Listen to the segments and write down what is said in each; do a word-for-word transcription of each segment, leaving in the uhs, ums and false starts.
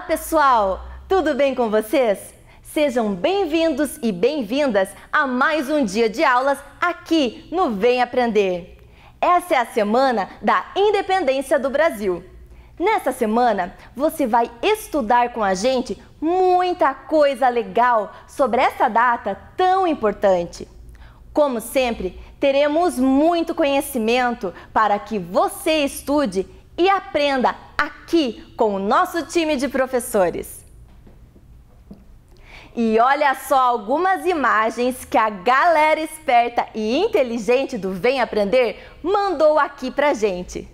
pessoal! Tudo bem com vocês? Sejam bem-vindos e bem-vindas a mais um dia de aulas aqui no Vem Aprender. Essa é a semana da Independência do Brasil. Nessa semana, você vai estudar com a gente muita coisa legal sobre essa data tão importante. Como sempre, teremos muito conhecimento para que você estude e aprenda aqui com o nosso time de professores. E olha só algumas imagens que a galera esperta e inteligente do Vem Aprender mandou aqui pra gente.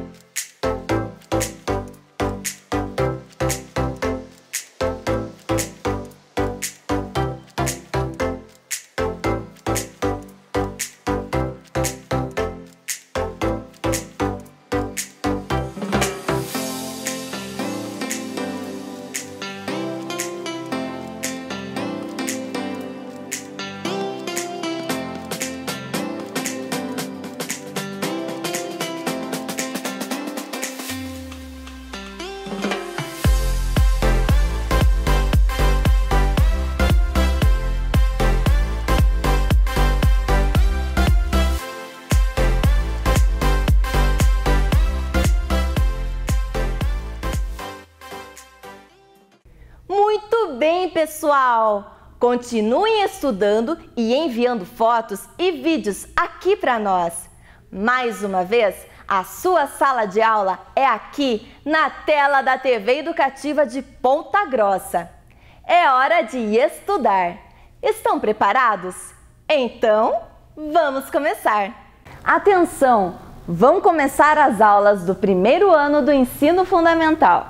Muito bem, pessoal! Continuem estudando e enviando fotos e vídeos aqui para nós. Mais uma vez, a sua sala de aula é aqui na tela da T V Educativa de Ponta Grossa. É hora de estudar. Estão preparados? Então, vamos começar! Atenção! Vão começar as aulas do primeiro ano do ensino fundamental.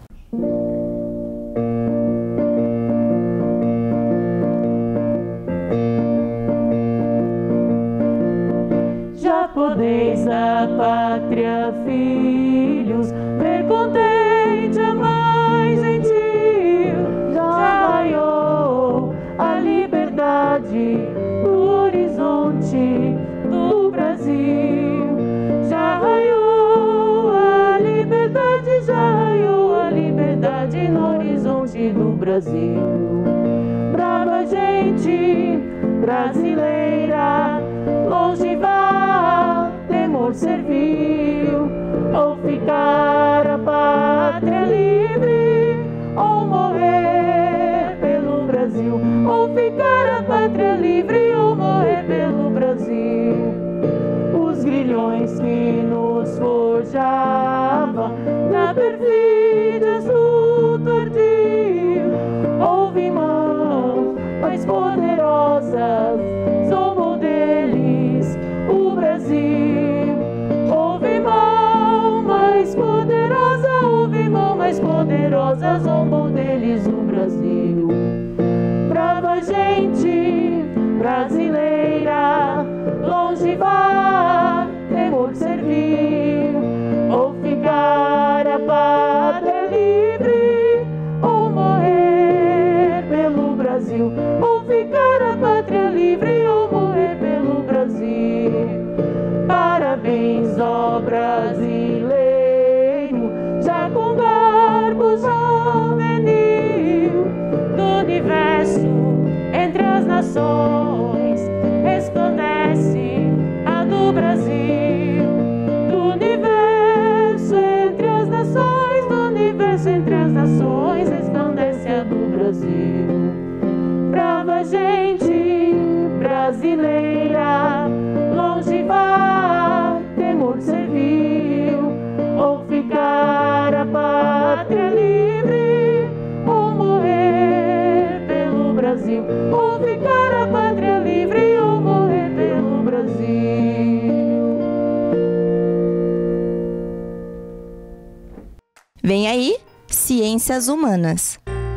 Podeis a pátria, filhos, ver contente a mais gentil. Já raiou a liberdade no horizonte do Brasil. Já raiou a liberdade, já raiou a liberdade no horizonte do Brasil. Brava gente brasileira, longe vá, temor servil, ou ficar a pátria livre, ou morrer pelo Brasil, ou ficar a pátria livre, ou morrer pelo Brasil. Os grilhões que nos forjava na perfídia sul tordil, houve mãos mais poderosas, zombou deles o Brasil. Houve mão mais poderosa, houve mão mais poderosa, zombou deles o Brasil. Brava gente brasileira, longe vá, temor servil, ou ficar a pátria livre, ou morrer pelo Brasil, ou ficar a pátria livre, ou morrer pelo Brasil. Parabéns, ó brasileiro, já com garbo juvenil, do universo entre as nações resplandece a do Brasil. Do universo entre as nações, do universo entre as nações resplandece a do Brasil. Brava gente brasileira, longe vá, temor servil, ou ficar a pátria livre, ou morrer pelo Brasil, ou ficar a pátria livre, ou morrer pelo Brasil. Vem aí, Ciências Humanas.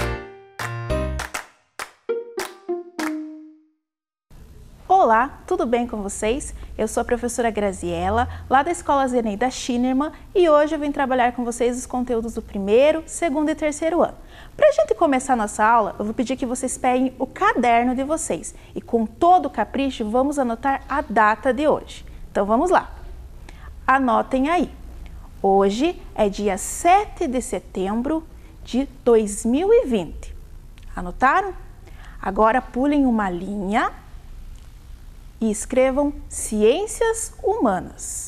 Olá, tudo bem com vocês? Eu sou a professora Graziela, lá da Escola Zeneida Schinnerman, e hoje eu vim trabalhar com vocês os conteúdos do primeiro, segundo e terceiro ano. Para a gente começar nossa aula, eu vou pedir que vocês peguem o caderno de vocês e com todo o capricho vamos anotar a data de hoje. Então vamos lá. Anotem aí. Hoje é dia sete de setembro de dois mil e vinte. Anotaram? Agora pulem uma linha e escrevam Ciências Humanas.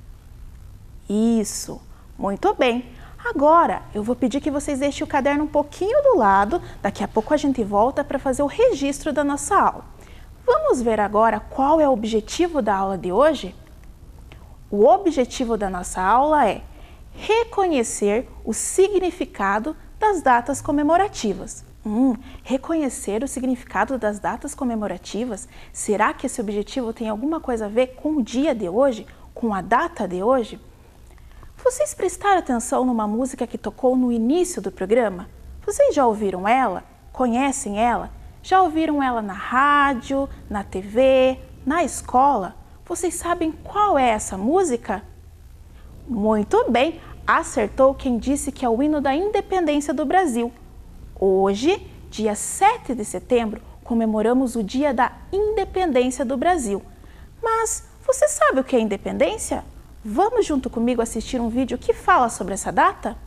Isso, muito bem. Agora eu vou pedir que vocês deixem o caderno um pouquinho do lado, daqui a pouco a gente volta para fazer o registro da nossa aula. Vamos ver agora qual é o objetivo da aula de hoje? O objetivo da nossa aula é reconhecer o significado das datas comemorativas. Hum, reconhecer o significado das datas comemorativas? Será que esse objetivo tem alguma coisa a ver com o dia de hoje, com a data de hoje? Vocês prestaram atenção numa música que tocou no início do programa? Vocês já ouviram ela? Conhecem ela? Já ouviram ela na rádio, na T V, na escola? Vocês sabem qual é essa música? Muito bem, acertou quem disse que é o hino da independência do Brasil. Hoje, dia sete de setembro, comemoramos o Dia da Independência do Brasil. Mas você sabe o que é independência? Vamos junto comigo assistir um vídeo que fala sobre essa data?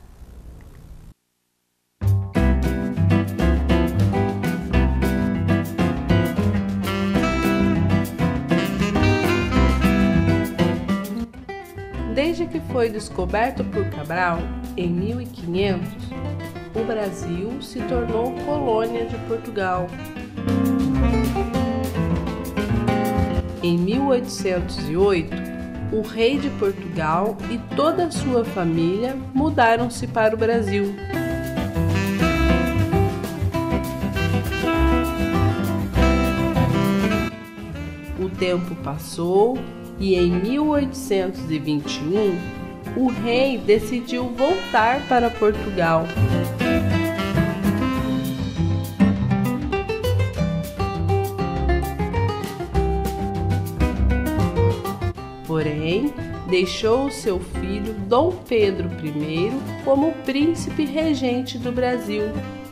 Desde que foi descoberto por Cabral, em mil e quinhentos, o Brasil se tornou colônia de Portugal. Em mil oitocentos e oito, o rei de Portugal e toda a sua família mudaram-se para o Brasil. O tempo passou e em mil oitocentos e vinte e um, o rei decidiu voltar para Portugal. Porém, deixou seu filho Dom Pedro I como príncipe regente do Brasil.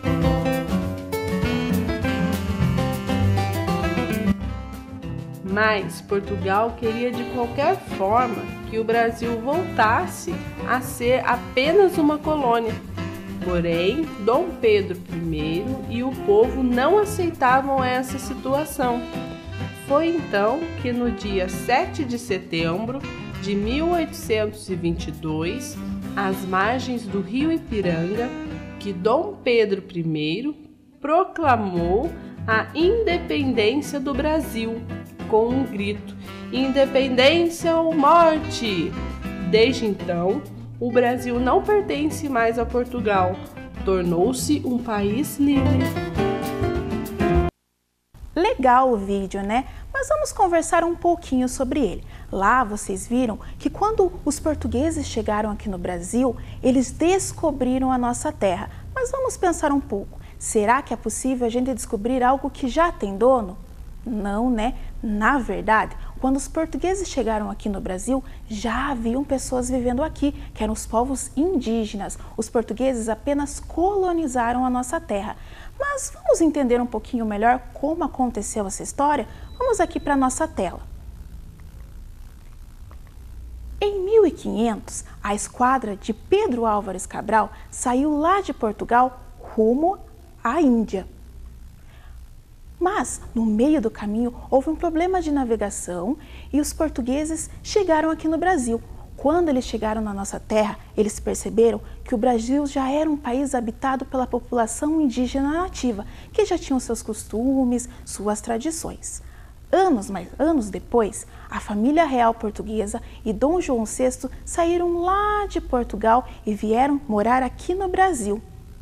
Mas Portugal queria de qualquer forma que o Brasil voltasse a ser apenas uma colônia. Porém, Dom Pedro I e o povo não aceitavam essa situação. Foi então que no dia sete de setembro de mil oitocentos e vinte e dois, às margens do rio Ipiranga, que Dom Pedro I proclamou a independência do Brasil com um grito: independência ou morte! Desde então, o Brasil não pertence mais a Portugal, tornou-se um país livre. Legal o vídeo, né? Mas vamos conversar um pouquinho sobre ele. Lá vocês viram que quando os portugueses chegaram aqui no Brasil, eles descobriram a nossa terra. Mas vamos pensar um pouco. Será que é possível a gente descobrir algo que já tem dono? Não, né? Na verdade, quando os portugueses chegaram aqui no Brasil, já haviam pessoas vivendo aqui, que eram os povos indígenas. Os portugueses apenas colonizaram a nossa terra. Mas vamos entender um pouquinho melhor como aconteceu essa história? Vamos aqui para a nossa tela. Em mil e quinhentos, a esquadra de Pedro Álvares Cabral saiu lá de Portugal rumo à Índia. Mas, no meio do caminho, houve um problema de navegação e os portugueses chegaram aqui no Brasil. Quando eles chegaram na nossa terra, eles perceberam que o Brasil já era um país habitado pela população indígena nativa, que já tinham seus costumes, suas tradições. Anos, mais anos depois, a família real portuguesa e Dom João sexto saíram lá de Portugal e vieram morar aqui no Brasil.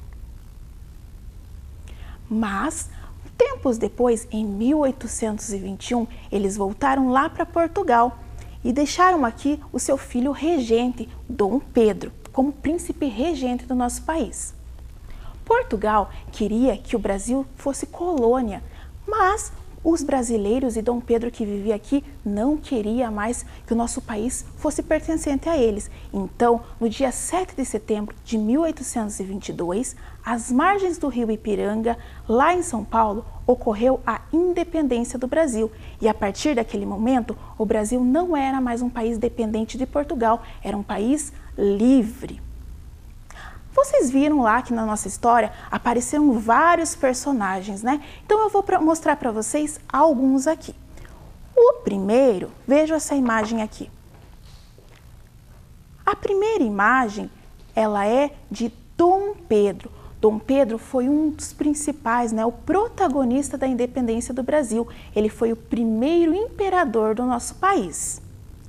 Mas, tempos depois, em mil oitocentos e vinte e um, eles voltaram lá para Portugal e deixaram aqui o seu filho regente, Dom Pedro, como príncipe regente do nosso país. Portugal queria que o Brasil fosse colônia, mas os brasileiros e Dom Pedro, que vivia aqui, não queria mais que o nosso país fosse pertencente a eles. Então, no dia sete de setembro de mil oitocentos e vinte e dois, às margens do rio Ipiranga, lá em São Paulo, ocorreu a independência do Brasil. E a partir daquele momento, o Brasil não era mais um país dependente de Portugal, era um país livre. Vocês viram lá que na nossa história apareceram vários personagens, né? Então eu vou pra, mostrar para vocês alguns aqui. O primeiro, vejam essa imagem aqui. A primeira imagem, ela é de Dom Pedro. Dom Pedro foi um dos principais, né, o protagonista da independência do Brasil. Ele foi o primeiro imperador do nosso país.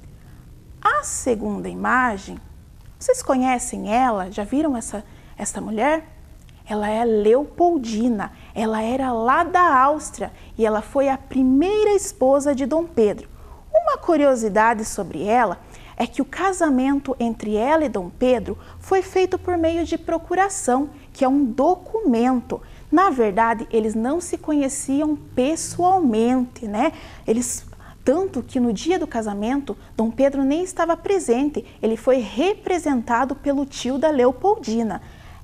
A segunda imagem, vocês conhecem ela? Já viram essa, essa mulher? Ela é Leopoldina. Ela era lá da Áustria e ela foi a primeira esposa de Dom Pedro. Uma curiosidade sobre ela é que o casamento entre ela e Dom Pedro foi feito por meio de procuração, que é um documento. Na verdade, eles não se conheciam pessoalmente, né? Eles, tanto que no dia do casamento, Dom Pedro nem estava presente, ele foi representado pelo tio da Leopoldina.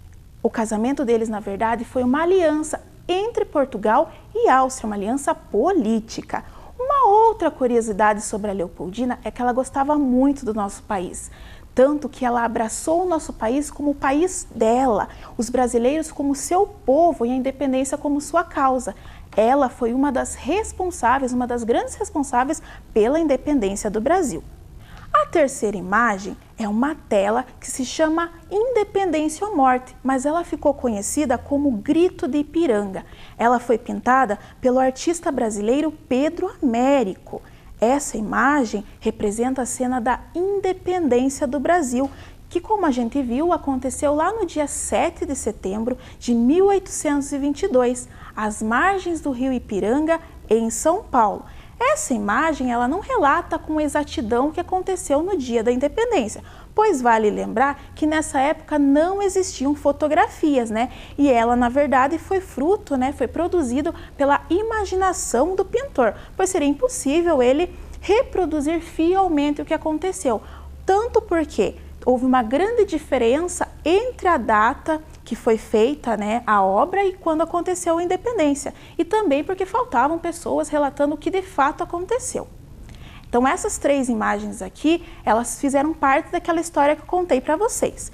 O casamento deles, na verdade, foi uma aliança entre Portugal e Áustria, uma aliança política. Uma outra curiosidade sobre a Leopoldina é que ela gostava muito do nosso país, tanto que ela abraçou o nosso país como o país dela, os brasileiros como seu povo e a independência como sua causa. Ela foi uma das responsáveis, uma das grandes responsáveis pela independência do Brasil. A terceira imagem é uma tela que se chama Independência ou Morte, mas ela ficou conhecida como Grito de Ipiranga. Ela foi pintada pelo artista brasileiro Pedro Américo. Essa imagem representa a cena da independência do Brasil, que, como a gente viu, aconteceu lá no dia sete de setembro de mil oitocentos e vinte e dois, às margens do rio Ipiranga, em São Paulo. Essa imagem ela não relata com exatidão o que aconteceu no dia da independência, pois vale lembrar que nessa época não existiam fotografias, né? E ela, na verdade, foi fruto, né? Foi produzido pela imaginação do pintor, pois seria impossível ele reproduzir fielmente o que aconteceu, tanto porque houve uma grande diferença entre a data que foi feita, né, a obra e quando aconteceu a independência, e também porque faltavam pessoas relatando o que de fato aconteceu. Então essas três imagens aqui, elas fizeram parte daquela história que eu contei para vocês.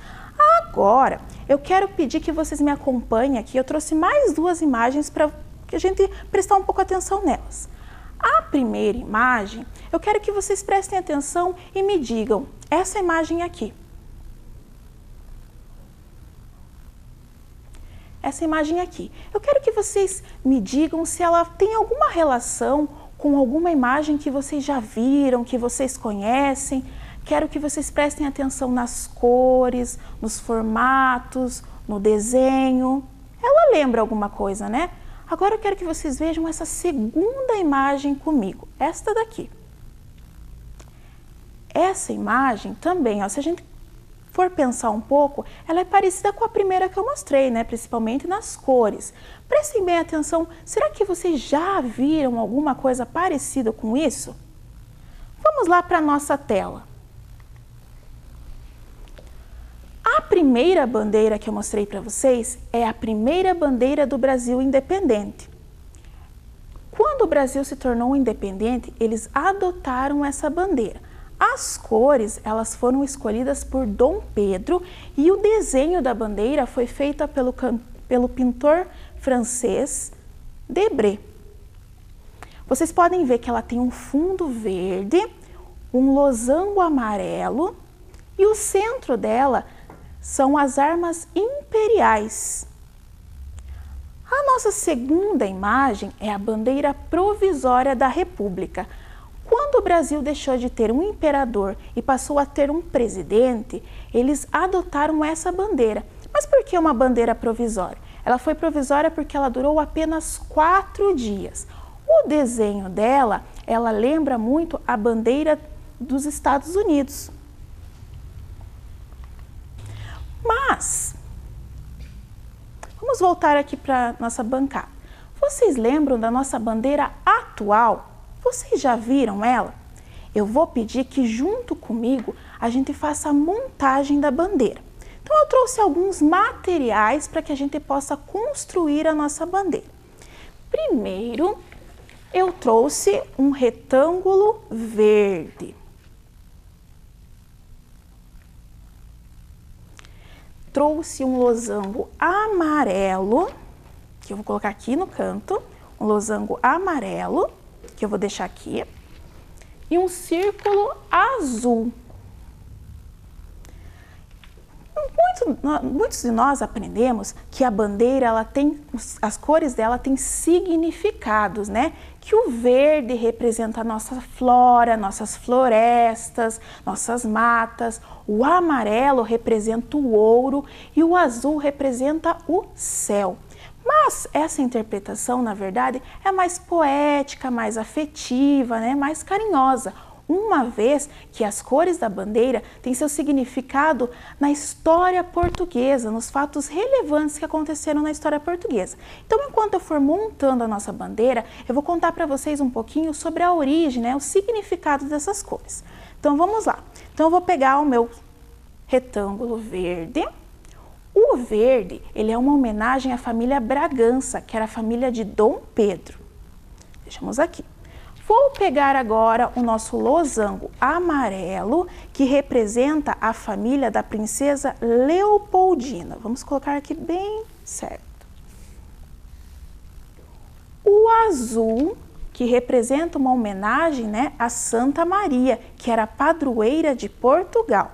Agora, eu quero pedir que vocês me acompanhem aqui, eu trouxe mais duas imagens para a gente prestar um pouco atenção nelas. A primeira imagem, eu quero que vocês prestem atenção e me digam, essa imagem aqui. Essa imagem aqui. Eu quero que vocês me digam se ela tem alguma relação com alguma imagem que vocês já viram, que vocês conhecem. Quero que vocês prestem atenção nas cores, nos formatos, no desenho. Ela lembra alguma coisa, né? Agora eu quero que vocês vejam essa segunda imagem comigo, esta daqui. Essa imagem também, ó, se a gente for pensar um pouco, ela é parecida com a primeira que eu mostrei, né? Principalmente nas cores. Prestem bem atenção, será que vocês já viram alguma coisa parecida com isso? Vamos lá para a nossa tela. A primeira bandeira que eu mostrei para vocês é a primeira bandeira do Brasil independente. Quando o Brasil se tornou independente, eles adotaram essa bandeira. As cores, elas foram escolhidas por Dom Pedro e o desenho da bandeira foi feito pelo, pelo pintor francês Debré. Vocês podem ver que ela tem um fundo verde, um losango amarelo e o centro dela são as armas imperiais. A nossa segunda imagem é a bandeira provisória da República. Quando o Brasil deixou de ter um imperador e passou a ter um presidente, eles adotaram essa bandeira. Mas por que uma bandeira provisória? Ela foi provisória porque ela durou apenas quatro dias. O desenho dela, ela lembra muito a bandeira dos Estados Unidos. Mas, vamos voltar aqui para nossa bancada. Vocês lembram da nossa bandeira atual? Vocês já viram ela? Eu vou pedir que junto comigo a gente faça a montagem da bandeira. Então eu trouxe alguns materiais para que a gente possa construir a nossa bandeira. Primeiro, eu trouxe um retângulo verde. trouxe um losango amarelo, que eu vou colocar aqui no canto, um losango amarelo, que eu vou deixar aqui, e um círculo azul. Muito, muitos de nós aprendemos que a bandeira, ela tem, as cores dela têm significados, né? Que o verde representa a nossa flora, nossas florestas, nossas matas, o amarelo representa o ouro e o azul representa o céu. Mas essa interpretação, na verdade, é mais poética, mais afetiva, né? Mais carinhosa. Uma vez que as cores da bandeira têm seu significado na história portuguesa, nos fatos relevantes que aconteceram na história portuguesa. Então, enquanto eu for montando a nossa bandeira, eu vou contar para vocês um pouquinho sobre a origem, né, o significado dessas cores. Então, vamos lá. Então, eu vou pegar o meu retângulo verde. O verde, ele é uma homenagem à família Bragança, que era a família de Dom Pedro. Deixamos aqui. Vou pegar agora o nosso losango amarelo, que representa a família da princesa Leopoldina. Vamos colocar aqui bem certo. O azul, que representa uma homenagem, né, a Santa Maria, que era a padroeira de Portugal.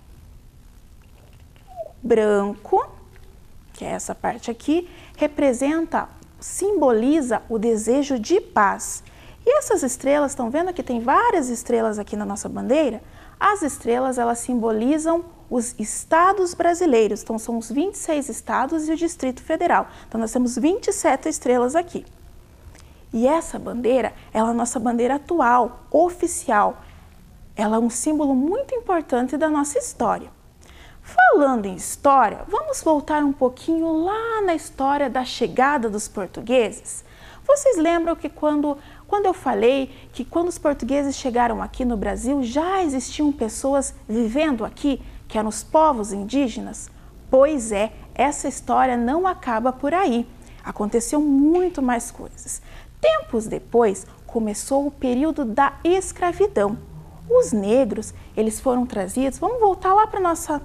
O branco, que é essa parte aqui, representa, simboliza o desejo de paz. E essas estrelas, estão vendo que tem várias estrelas aqui na nossa bandeira? As estrelas, elas simbolizam os estados brasileiros. Então, são os vinte e seis estados e o Distrito Federal. Então, nós temos vinte e sete estrelas aqui. E essa bandeira, ela é a nossa bandeira atual, oficial. Ela é um símbolo muito importante da nossa história. Falando em história, vamos voltar um pouquinho lá na história da chegada dos portugueses? Vocês lembram que quando, quando eu falei que quando os portugueses chegaram aqui no Brasil, já existiam pessoas vivendo aqui, que eram os povos indígenas? Pois é, essa história não acaba por aí. Aconteceu muito mais coisas. Tempos depois, começou o período da escravidão. Os negros, eles foram trazidos, vamos voltar lá para a nossa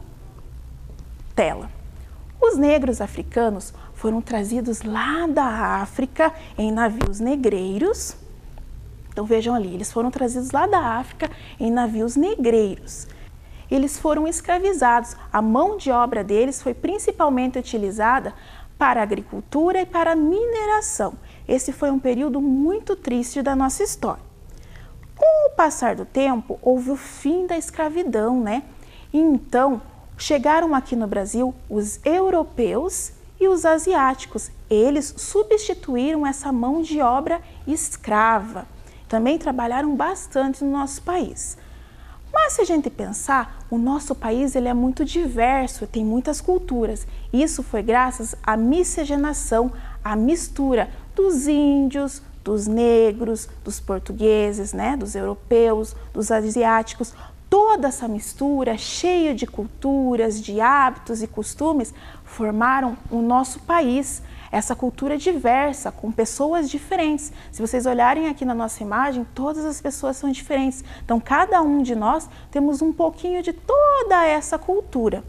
tela. Os negros africanos foram trazidos lá da África em navios negreiros. Então vejam ali, eles foram trazidos lá da África em navios negreiros. Eles foram escravizados. A mão de obra deles foi principalmente utilizada para a agricultura e para a mineração. Esse foi um período muito triste da nossa história. Com o passar do tempo, houve o fim da escravidão, né? E então, chegaram aqui no Brasil os europeus e os asiáticos. Eles substituíram essa mão de obra escrava. Também trabalharam bastante no nosso país. Mas se a gente pensar, o nosso país ele é muito diverso, tem muitas culturas. Isso foi graças à miscigenação, à mistura dos índios, dos negros, dos portugueses, né, dos europeus, dos asiáticos. Toda essa mistura, cheia de culturas, de hábitos e costumes, formaram o nosso país, essa cultura diversa, com pessoas diferentes. Se vocês olharem aqui na nossa imagem, todas as pessoas são diferentes. Então, cada um de nós temos um pouquinho de toda essa cultura.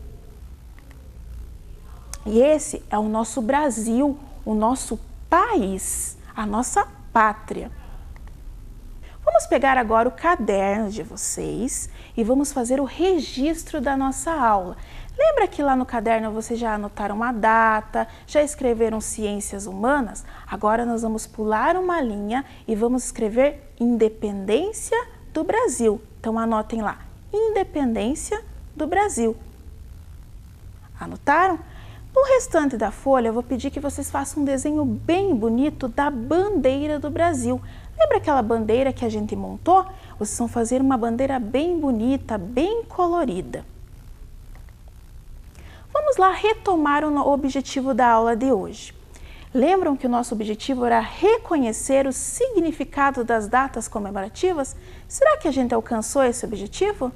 E esse é o nosso Brasil, o nosso país, a nossa pátria. Vamos pegar agora o caderno de vocês e vamos fazer o registro da nossa aula. Lembra que lá no caderno vocês já anotaram a data, já escreveram ciências humanas? Agora nós vamos pular uma linha e vamos escrever Independência do Brasil. Então anotem lá, Independência do Brasil. Anotaram? No restante da folha eu vou pedir que vocês façam um desenho bem bonito da bandeira do Brasil. Lembra aquela bandeira que a gente montou? Vocês vão fazer uma bandeira bem bonita, bem colorida. Vamos lá retomar o objetivo da aula de hoje. Lembram que o nosso objetivo era reconhecer o significado das datas comemorativas? Será que a gente alcançou esse objetivo?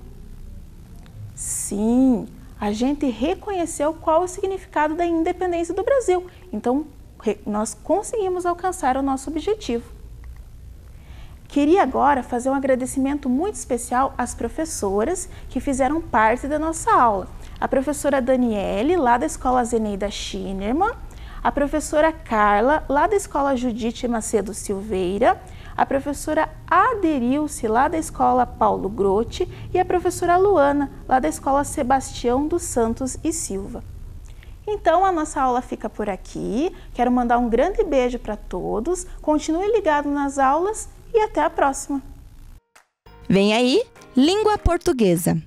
Sim, a gente reconheceu qual é o significado da independência do Brasil. Então, nós conseguimos alcançar o nosso objetivo. Queria agora fazer um agradecimento muito especial às professoras que fizeram parte da nossa aula. a professora Daniele, lá da Escola Zeneida Schinerman, a professora Carla, lá da Escola Judite Macedo Silveira, a professora Aderilce, lá da Escola Paulo Grotti, e a professora Luana, lá da Escola Sebastião dos Santos e Silva. Então, a nossa aula fica por aqui. Quero mandar um grande beijo para todos. Continue ligado nas aulas e até a próxima. Vem aí, Língua Portuguesa.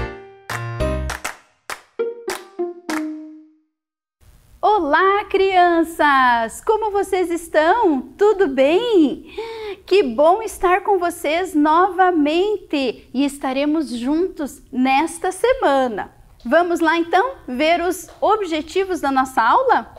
Olá, crianças! Como vocês estão? Tudo bem? Que bom estar com vocês novamente e estaremos juntos nesta semana. Vamos lá então ver os objetivos da nossa aula?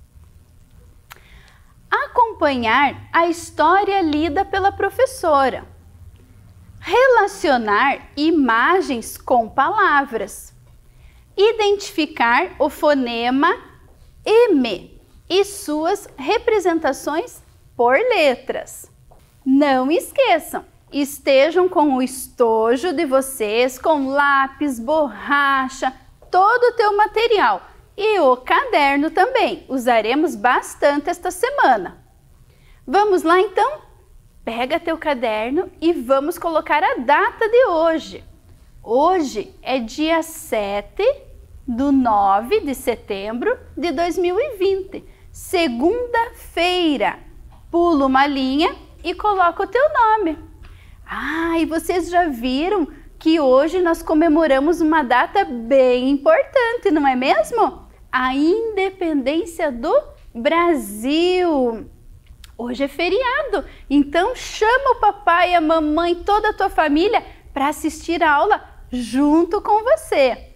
Acompanhar a história lida pela professora. Relacionar imagens com palavras. Identificar o fonema M e suas representações por letras. Não esqueçam, estejam com o estojo de vocês, com lápis, borracha, todo o teu material e o caderno também. Usaremos bastante esta semana. Vamos lá então? Pega teu caderno e vamos colocar a data de hoje. Hoje é dia sete do nove de setembro de dois mil e vinte, segunda-feira. Pula uma linha e coloca o teu nome. Ah, e vocês já viram que hoje nós comemoramos uma data bem importante, não é mesmo? A independência do Brasil. Hoje é feriado, então chama o papai, a mamãe, toda a tua família para assistir a aula junto com você.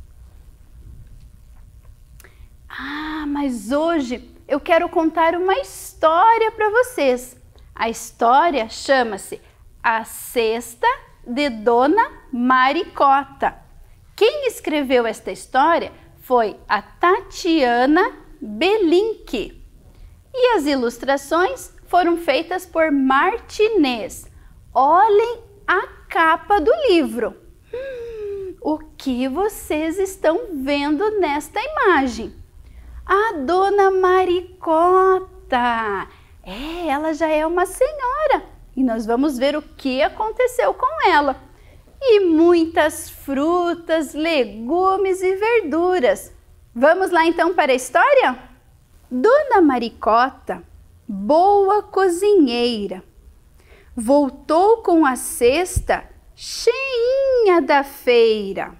Ah, mas hoje eu quero contar uma história para vocês. A história chama-se A Cesta de Dona Maricota. Quem escreveu esta história foi a Tatiana Belink. E as ilustrações foram feitas por Martinez. Olhem a capa do livro. Hum, o que vocês estão vendo nesta imagem? A Dona Maricota. É, ela já é uma senhora. E nós vamos ver o que aconteceu com ela. E muitas frutas, legumes e verduras. Vamos lá então para a história? Dona Maricota, boa cozinheira, voltou com a cesta cheinha da feira.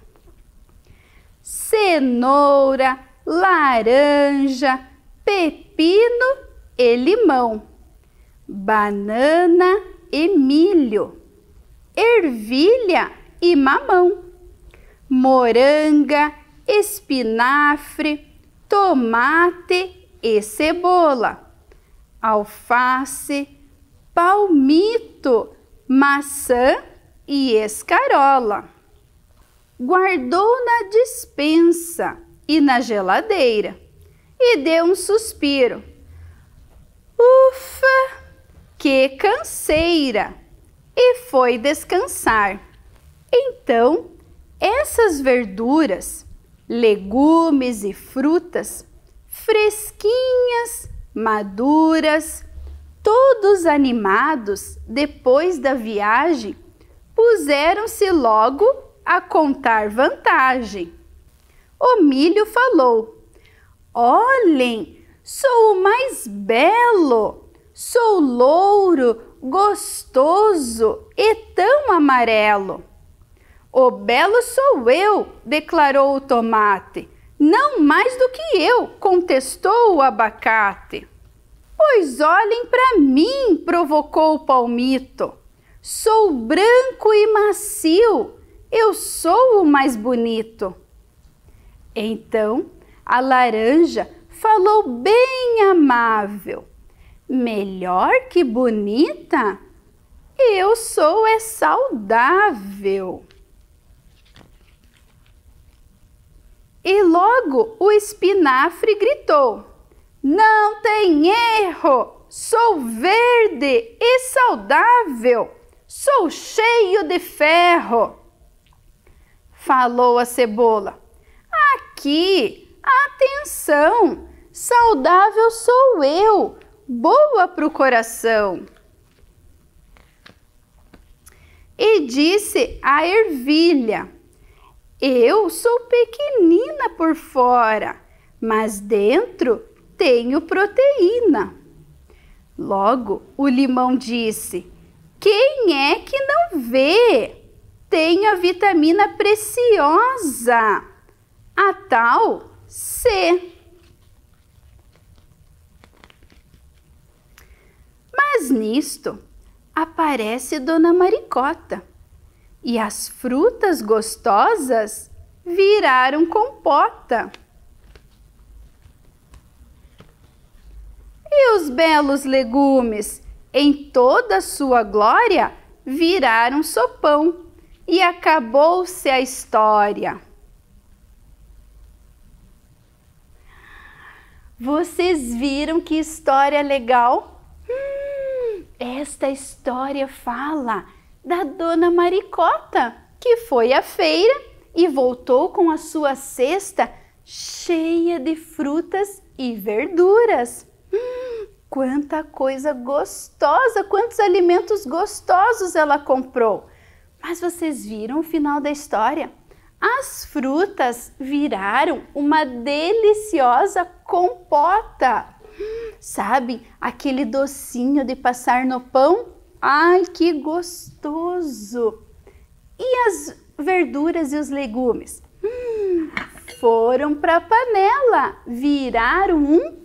Cenoura, laranja, pepino e limão, banana e milho, ervilha e mamão, moranga, espinafre, tomate e cebola, alface, palmito, maçã e escarola. Guardou na despensa e na geladeira e deu um suspiro. Ufa, que canseira! E foi descansar. Então, essas verduras, legumes e frutas, fresquinhas, maduras, todos animados depois da viagem, puseram-se logo a contar vantagem. O milho falou: olhem, sou o mais belo, sou louro, gostoso e tão amarelo. O belo sou eu, declarou o tomate. Não mais do que eu, contestou o abacate. Pois olhem para mim, provocou o palmito. Sou branco e macio, eu sou o mais bonito. Então a laranja falou bem amável. Melhor que bonita, eu sou é saudável. E logo o espinafre gritou: não tem erro, sou verde e saudável, sou cheio de ferro. Falou a cebola: aqui. Atenção! Saudável sou eu, boa para o coração. E disse a ervilha: eu sou pequenina por fora, mas dentro tenho proteína. Logo, o limão disse: quem é que não vê? Tenho a vitamina preciosa, a tal C. Mas nisto aparece Dona Maricota e as frutas gostosas viraram compota. E os belos legumes, em toda a sua glória, viraram sopão e acabou-se a história. Vocês viram que história legal? Hum, esta história fala da Dona Maricota, que foi à feira e voltou com a sua cesta cheia de frutas e verduras. Hum, quanta coisa gostosa, quantos alimentos gostosos ela comprou. Mas vocês viram o final da história? As frutas viraram uma deliciosa compota. Hum, sabe, aquele docinho de passar no pão? Ai, que gostoso! E as verduras e os legumes? Hum, foram para a panela, viraram um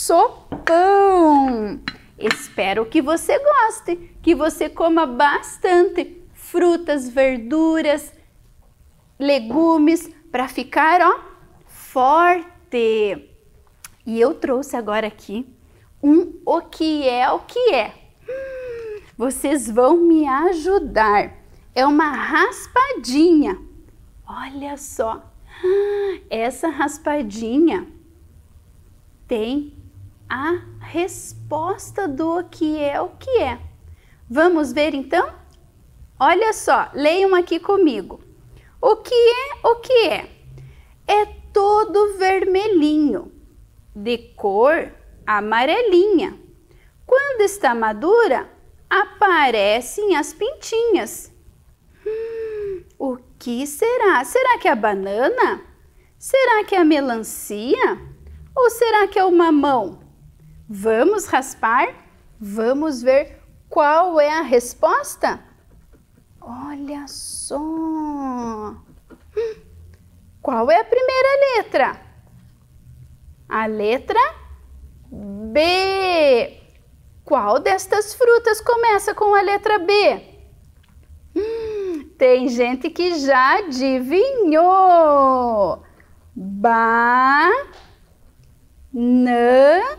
sopão. Espero que você goste, que você coma bastante frutas, verduras, legumes, para ficar, ó, forte. E eu trouxe agora aqui um o que é o que é. Hum, vocês vão me ajudar. É uma raspadinha. Olha só. Essa raspadinha tem a resposta do que é o que é. Vamos ver então? Olha só, leiam aqui comigo. O que é o que é? É todo vermelhinho, de cor amarelinha. Quando está madura, aparecem as pintinhas. Hum, o que será? Será que é a banana? Será que é a melancia? Ou será que é o mamão? Vamos raspar? Vamos ver qual é a resposta? Olha só! Hum, qual é a primeira letra? A letra B. Qual destas frutas começa com a letra B? Hum, tem gente que já adivinhou. Ba, na,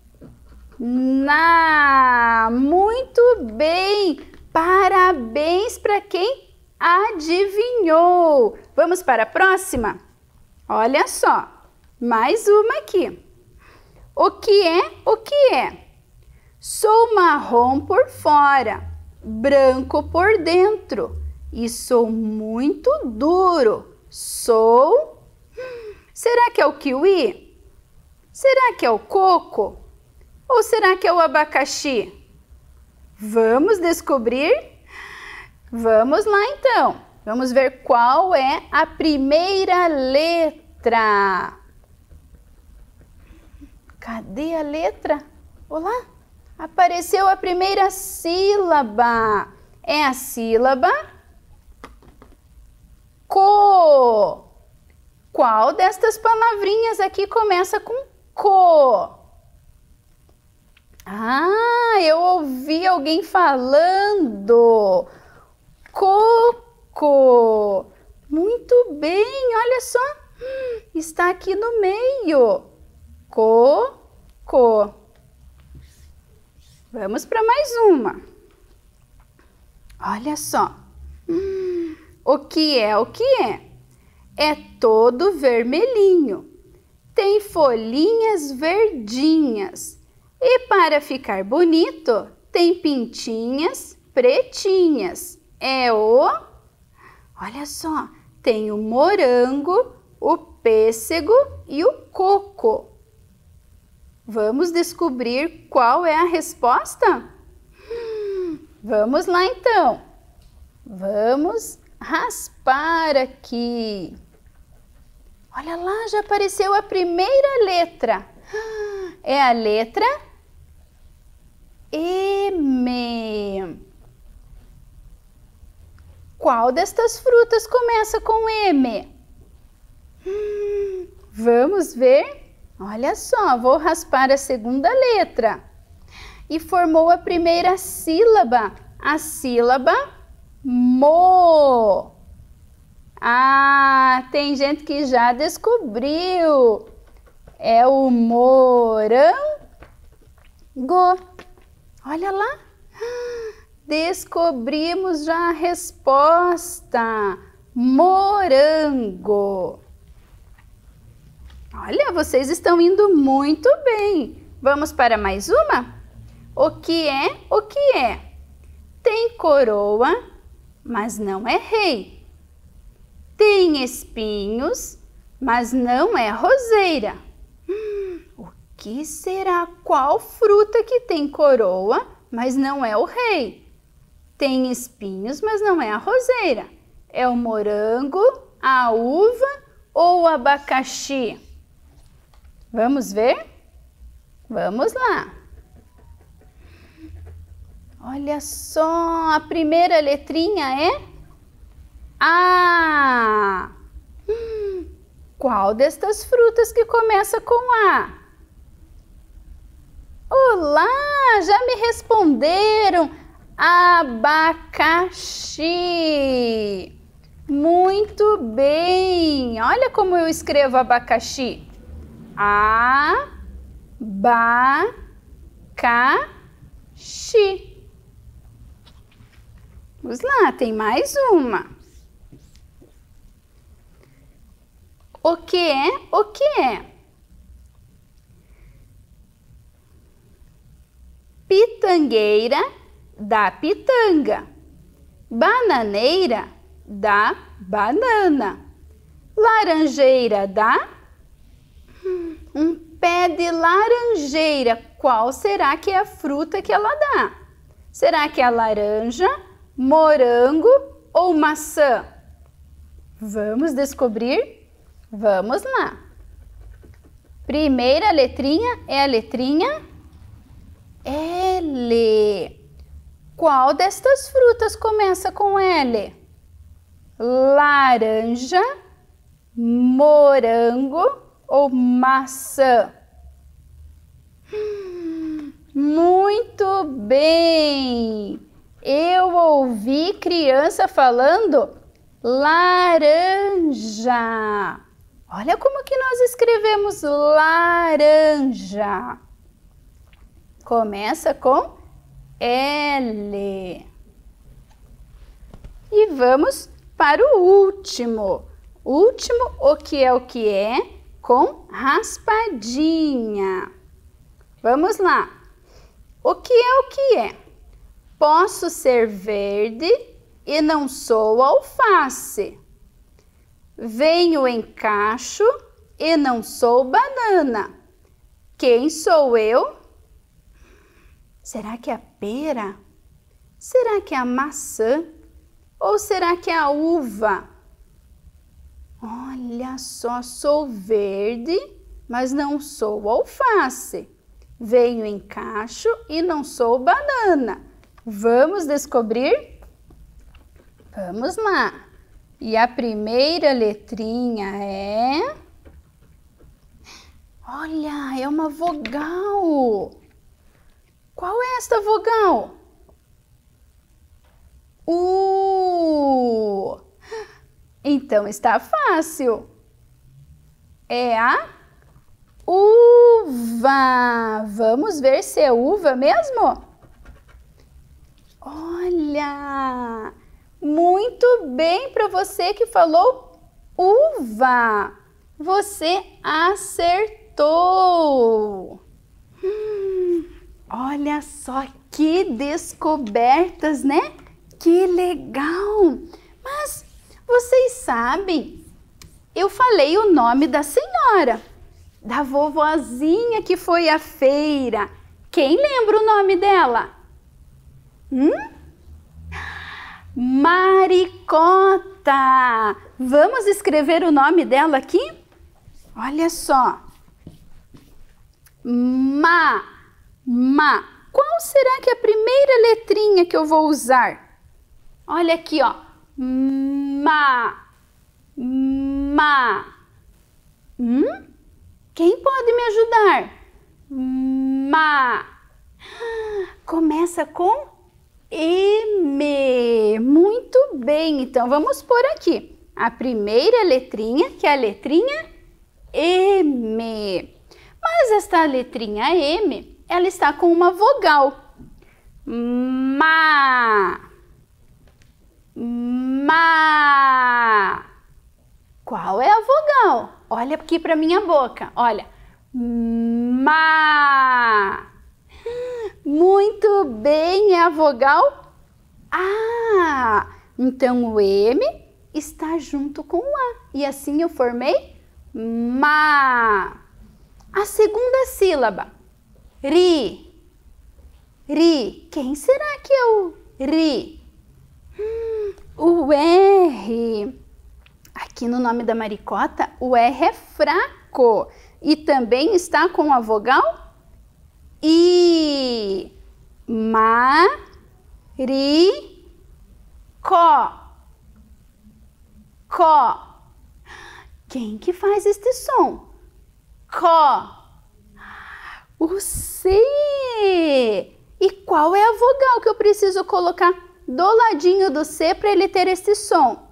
na. Muito bem. Parabéns para quem adivinhou. Vamos para a próxima? Olha só, mais uma aqui. O que é o que é? Sou marrom por fora, branco por dentro e sou muito duro. Sou... Será que é o kiwi? Será que é o coco? Ou será que é o abacaxi? Vamos descobrir? Vamos lá então. Vamos ver qual é a primeira letra. Cadê a letra? Olá, apareceu a primeira sílaba. É a sílaba co. Qual destas palavrinhas aqui começa com co? Ah, eu ouvi alguém falando. Coco. Muito bem, olha só. Está aqui no meio. Coco. Vamos para mais uma. Olha só. Hum, o que é o que é? É todo vermelhinho. Tem folhinhas verdinhas. E para ficar bonito, tem pintinhas pretinhas. É o... Olha só, tem o morango, o pêssego e o coco. Vamos descobrir qual é a resposta? Hum, vamos lá então. Vamos raspar aqui. Olha lá, já apareceu a primeira letra. É a letra M. Qual destas frutas começa com M? Hum, vamos ver? Olha só, vou raspar a segunda letra. E formou a primeira sílaba, a sílaba mo. Ah, tem gente que já descobriu. É o morango. Olha lá. Descobrimos já a resposta. Morango. Olha, vocês estão indo muito bem. Vamos para mais uma? O que é? O que é? Tem coroa, mas não é rei. Tem espinhos, mas não é roseira. Hum, o que será? Qual fruta que tem coroa, mas não é o rei? Tem espinhos, mas não é a roseira. É o morango, a uva ou o abacaxi? Vamos ver? Vamos lá. Olha só, a primeira letrinha é A. Hum, qual destas frutas que começa com A? Olá, já me responderam. Abacaxi. Muito bem. Olha como eu escrevo abacaxi. A-ba-ca-xi. Vamos lá, tem mais uma. O que é? O que é? Pitangueira da pitanga. Bananeira da banana. Laranjeira da... Um pé de laranjeira. Qual será que é a fruta que ela dá? Será que é a laranja, morango ou maçã? Vamos descobrir? Vamos lá. Primeira letrinha é a letrinha L. Qual destas frutas começa com L? Laranja, morango ou maçã? Hum, muito bem! Eu ouvi criança falando laranja. Olha como que nós escrevemos laranja. Começa com L. E vamos para o último. Último, o que é o que é, com raspadinha. Vamos lá. O que é o que é? Posso ser verde e não sou alface. Venho em cacho e não sou banana. Quem sou eu? Será que é a pera? Será que é a maçã? Ou será que é a uva? Olha só, sou verde, mas não sou alface. Venho em cacho e não sou banana. Vamos descobrir? Vamos lá. E a primeira letrinha é... Olha, é uma vogal. Qual é esta vogal? U. Então está fácil. É a uva. Vamos ver se é uva mesmo? Olha, muito bem para você que falou uva. Você acertou. Hum, olha só que descobertas, né? Que legal! Mas vocês sabem eu falei o nome da senhora, da vovozinha que foi à feira. Quem lembra o nome dela? Hum? Maricota! Vamos escrever o nome dela aqui? Olha só. Ma, ma. Qual será que é a primeira letrinha que eu vou usar? Olha aqui, ó. Ma, ma. Hum? Quem pode me ajudar? Ma. Começa com M. Muito bem, então vamos por aqui. A primeira letrinha, que é a letrinha M. Mas esta letrinha M, ela está com uma vogal. Ma. Ma. Qual é a vogal? Olha aqui para minha boca, olha. Ma. Muito bem, é a vogal A. Então o M está junto com o A. E assim eu formei ma. A segunda sílaba, ri. Ri. Quem será que é o ri? Hum, o R. Aqui no nome da Maricota, o R é fraco. E também está com a vogal I. Ma, ri, có. Có. Quem que faz este som? Có. O C. E qual é a vogal que eu preciso colocar do ladinho do C para ele ter esse som?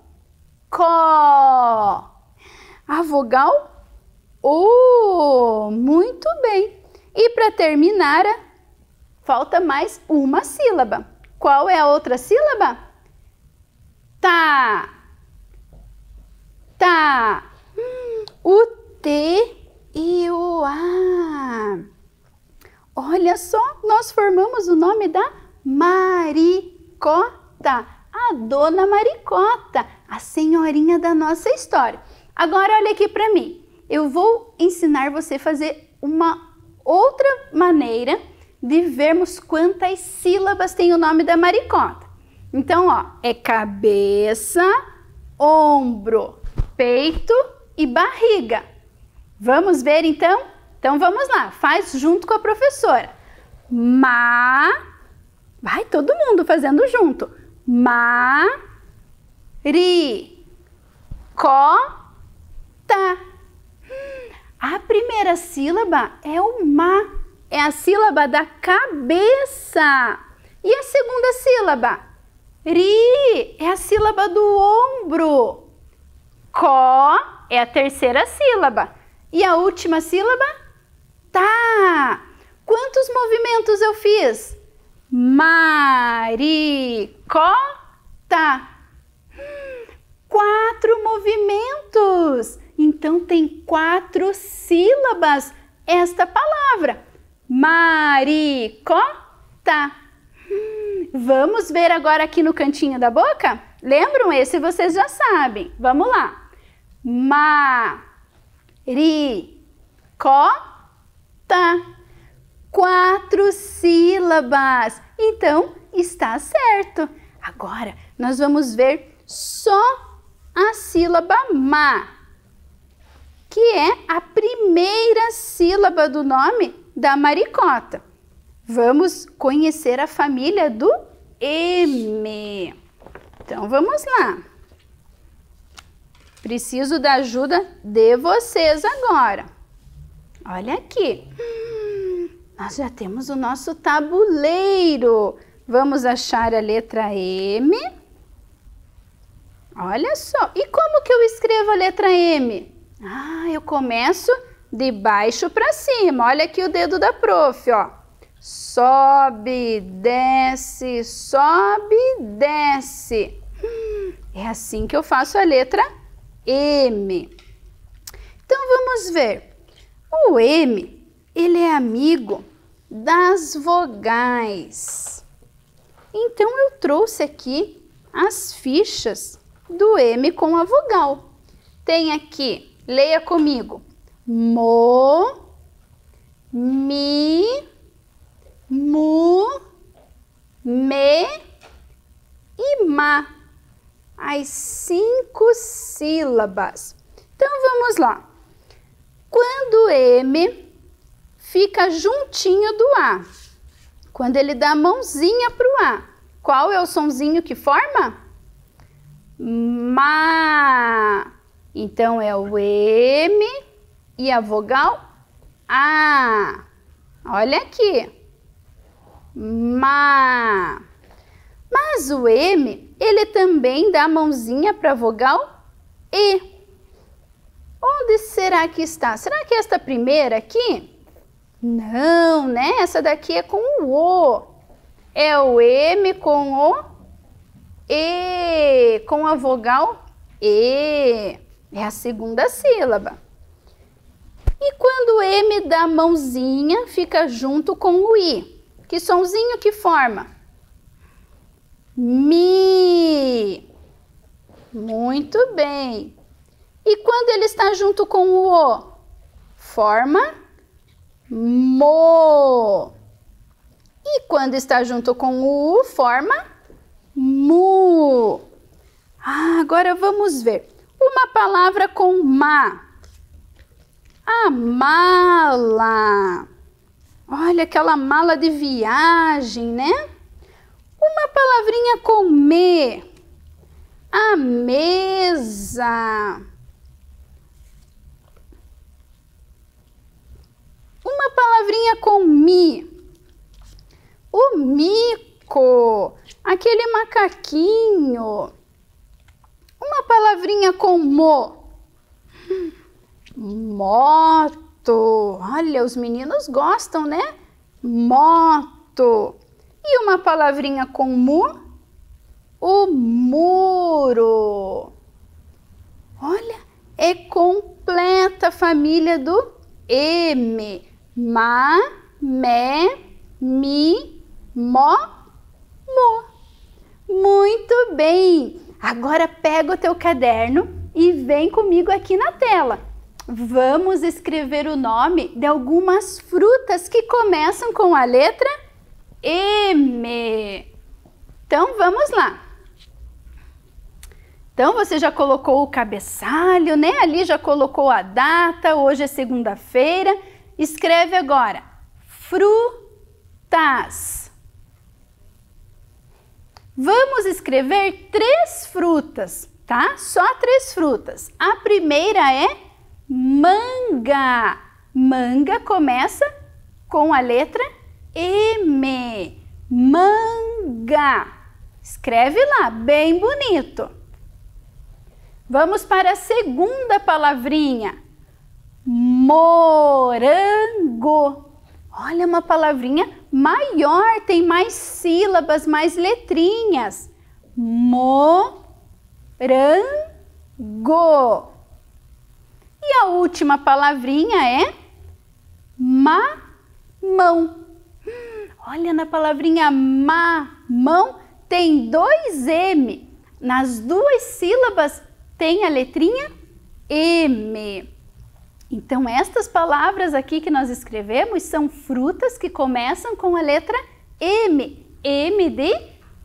Có. A vogal O. Muito bem. E para terminar, falta mais uma sílaba. Qual é a outra sílaba? Tá. Tá. Hum, o T e o A. Olha só, nós formamos o nome da Maricota, a dona Maricota, a senhorinha da nossa história. Agora olha aqui para mim. Eu vou ensinar você a fazer uma outra maneira de vermos quantas sílabas tem o nome da Maricota. Então, ó, é cabeça, ombro, peito e barriga. Vamos ver então? Então vamos lá, faz junto com a professora. Ma, vai todo mundo fazendo junto. Ma, ri, có, tá. A primeira sílaba é o ma, é a sílaba da cabeça. E a segunda sílaba? Ri, é a sílaba do ombro. Có é a terceira sílaba. E a última sílaba? Tá. Quantos movimentos eu fiz? Maricota. Hum, quatro movimentos. Então tem quatro sílabas esta palavra. Maricota. Hum, vamos ver agora aqui no cantinho da boca? Lembram? Esse vocês já sabem. Vamos lá. Ma-ri-co-ta. Quatro sílabas. Então, está certo. Agora, nós vamos ver só a sílaba ma, que é a primeira sílaba do nome da Maricota. Vamos conhecer a família do M. Então, vamos lá. Preciso da ajuda de vocês agora. Olha aqui. Hum, nós já temos o nosso tabuleiro. Vamos achar a letra M. Olha só. E como que eu escrevo a letra M? Ah, eu começo de baixo para cima. Olha aqui o dedo da prof, ó. Sobe, desce, sobe, desce. Hum, é assim que eu faço a letra M. Então, vamos ver. O M, ele é amigo das vogais. Então, eu trouxe aqui as fichas do M com a vogal. tem aqui, leia comigo, mo, mi, mu, me e ma. As cinco sílabas. Então vamos lá. Quando o M fica juntinho do A, quando ele dá a mãozinha para o A, qual é o sonzinho que forma? Ma. Então é o M e a vogal A. Olha aqui. Ma. Mas o M, ele também dá a mãozinha para a vogal E. Onde será que está? Será que esta primeira aqui? Não, né? Essa daqui é com o O. É o M com o E, com a vogal E. É a segunda sílaba. E quando o M dá a mãozinha, fica junto com o I. Que sonzinho que forma? Mi. Muito bem. E quando ele está junto com o O? Forma mo. E quando está junto com o U, forma mu. Ah, agora vamos ver. Uma palavra com ma. A mala. Olha aquela mala de viagem, né? Uma palavrinha com me. A mesa. Uma palavrinha com mi. O mico. Aquele macaquinho. Uma palavrinha com mo. Moto. Olha, os meninos gostam, né? Moto. E uma palavrinha com mu? O muro. Olha, é completa a família do M. Ma, me, mi, mo, mo. Muito bem. Agora pega o teu caderno e vem comigo aqui na tela. Vamos escrever o nome de algumas frutas que começam com a letra M. Então, vamos lá. Então, você já colocou o cabeçalho, né? Ali já colocou a data, hoje é segunda-feira. Escreve agora, frutas. Vamos escrever três frutas, tá? Só três frutas. A primeira é manga. Manga começa com a letra M. Manga. Escreve lá, bem bonito. Vamos para a segunda palavrinha. Morango. Olha, uma palavrinha maior, tem mais sílabas, mais letrinhas. Morango. E a última palavrinha é mamão. Olha, na palavrinha mamão tem dois M. Nas duas sílabas tem a letrinha M. Então, estas palavras aqui que nós escrevemos são frutas que começam com a letra M. M de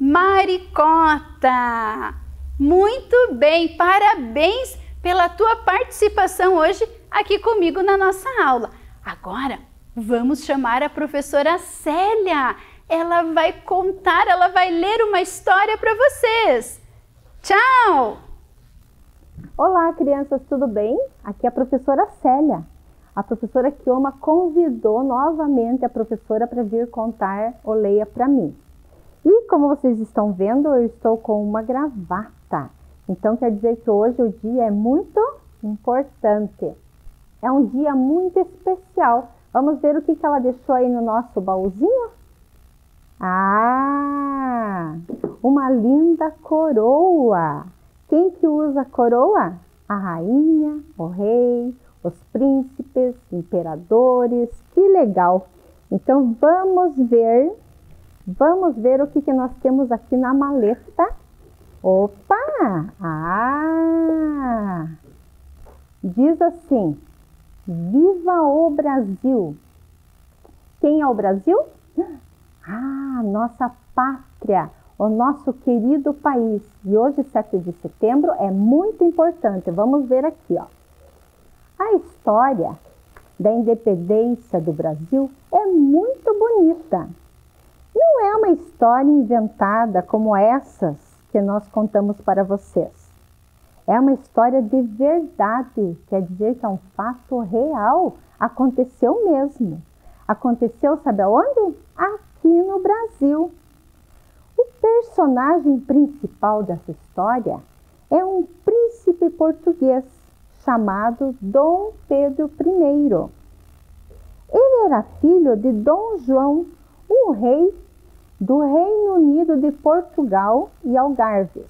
maricota. Muito bem, parabéns pela tua participação hoje aqui comigo na nossa aula. Agora, vamos chamar a professora Célia. Ela vai contar, ela vai ler uma história para vocês. Tchau! Olá, crianças, tudo bem? Aqui é a professora Célia. A professora Kioma convidou novamente a professora para vir contar o Leia para mim. E como vocês estão vendo, eu estou com uma gravata. Então quer dizer que hoje o dia é muito importante. É um dia muito especial. Vamos ver o que ela deixou aí no nosso baúzinho? Ah, uma linda coroa. Quem que usa coroa? A rainha, o rei, os príncipes, imperadores. Que legal! Então vamos ver, vamos ver o que, que nós temos aqui na maleta. Opa! Ah! diz assim: Viva o Brasil! Quem é o Brasil? Ah, nossa pátria, o nosso querido país. E hoje, sete de setembro, é muito importante. Vamos ver aqui, ó. A história da independência do Brasil é muito bonita. Não é uma história inventada como essas que nós contamos para vocês. É uma história de verdade, quer dizer que é um fato real, aconteceu mesmo. Aconteceu, sabe aonde? Aqui no Brasil. O personagem principal dessa história é um príncipe português chamado Dom Pedro primeiro. Ele era filho de Dom João, um rei do Reino Unido de Portugal e Algarves.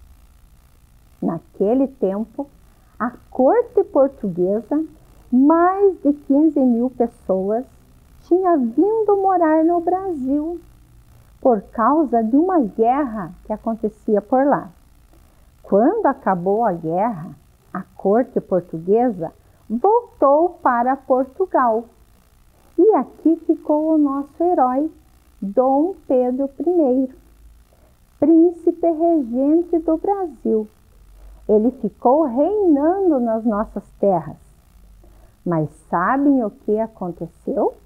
Naquele tempo, a corte portuguesa, mais de quinze mil pessoas, tinha vindo morar no Brasil por causa de uma guerra que acontecia por lá. Quando acabou a guerra, a corte portuguesa voltou para Portugal. E aqui ficou o nosso herói, Dom Pedro primeiro, príncipe regente do Brasil. Ele ficou reinando nas nossas terras. Mas sabem o que aconteceu?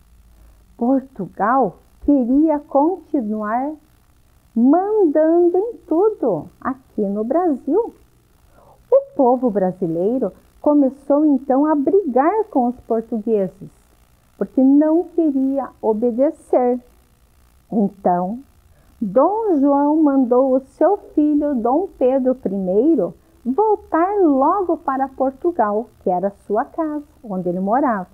Portugal queria continuar mandando em tudo aqui no Brasil. O povo brasileiro começou então a brigar com os portugueses, porque não queria obedecer. Então, Dom João mandou o seu filho Dom Pedro primeiro voltar logo para Portugal, que era sua casa, onde ele morava.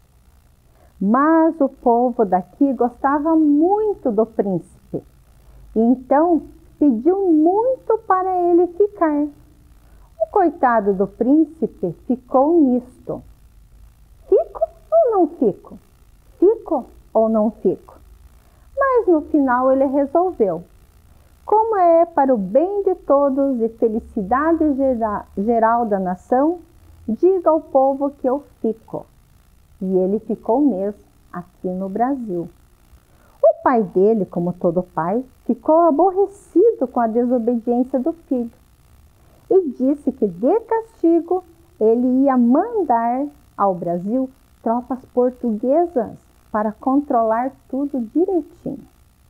Mas o povo daqui gostava muito do príncipe, então pediu muito para ele ficar. O coitado do príncipe ficou nisto: fico ou não fico? Fico ou não fico? Mas no final ele resolveu: como é para o bem de todos e felicidade gera, geral da nação, diga ao povo que eu fico. E ele ficou mesmo aqui no Brasil. O pai dele, como todo pai, ficou aborrecido com a desobediência do filho e disse que de castigo ele ia mandar ao Brasil tropas portuguesas para controlar tudo direitinho.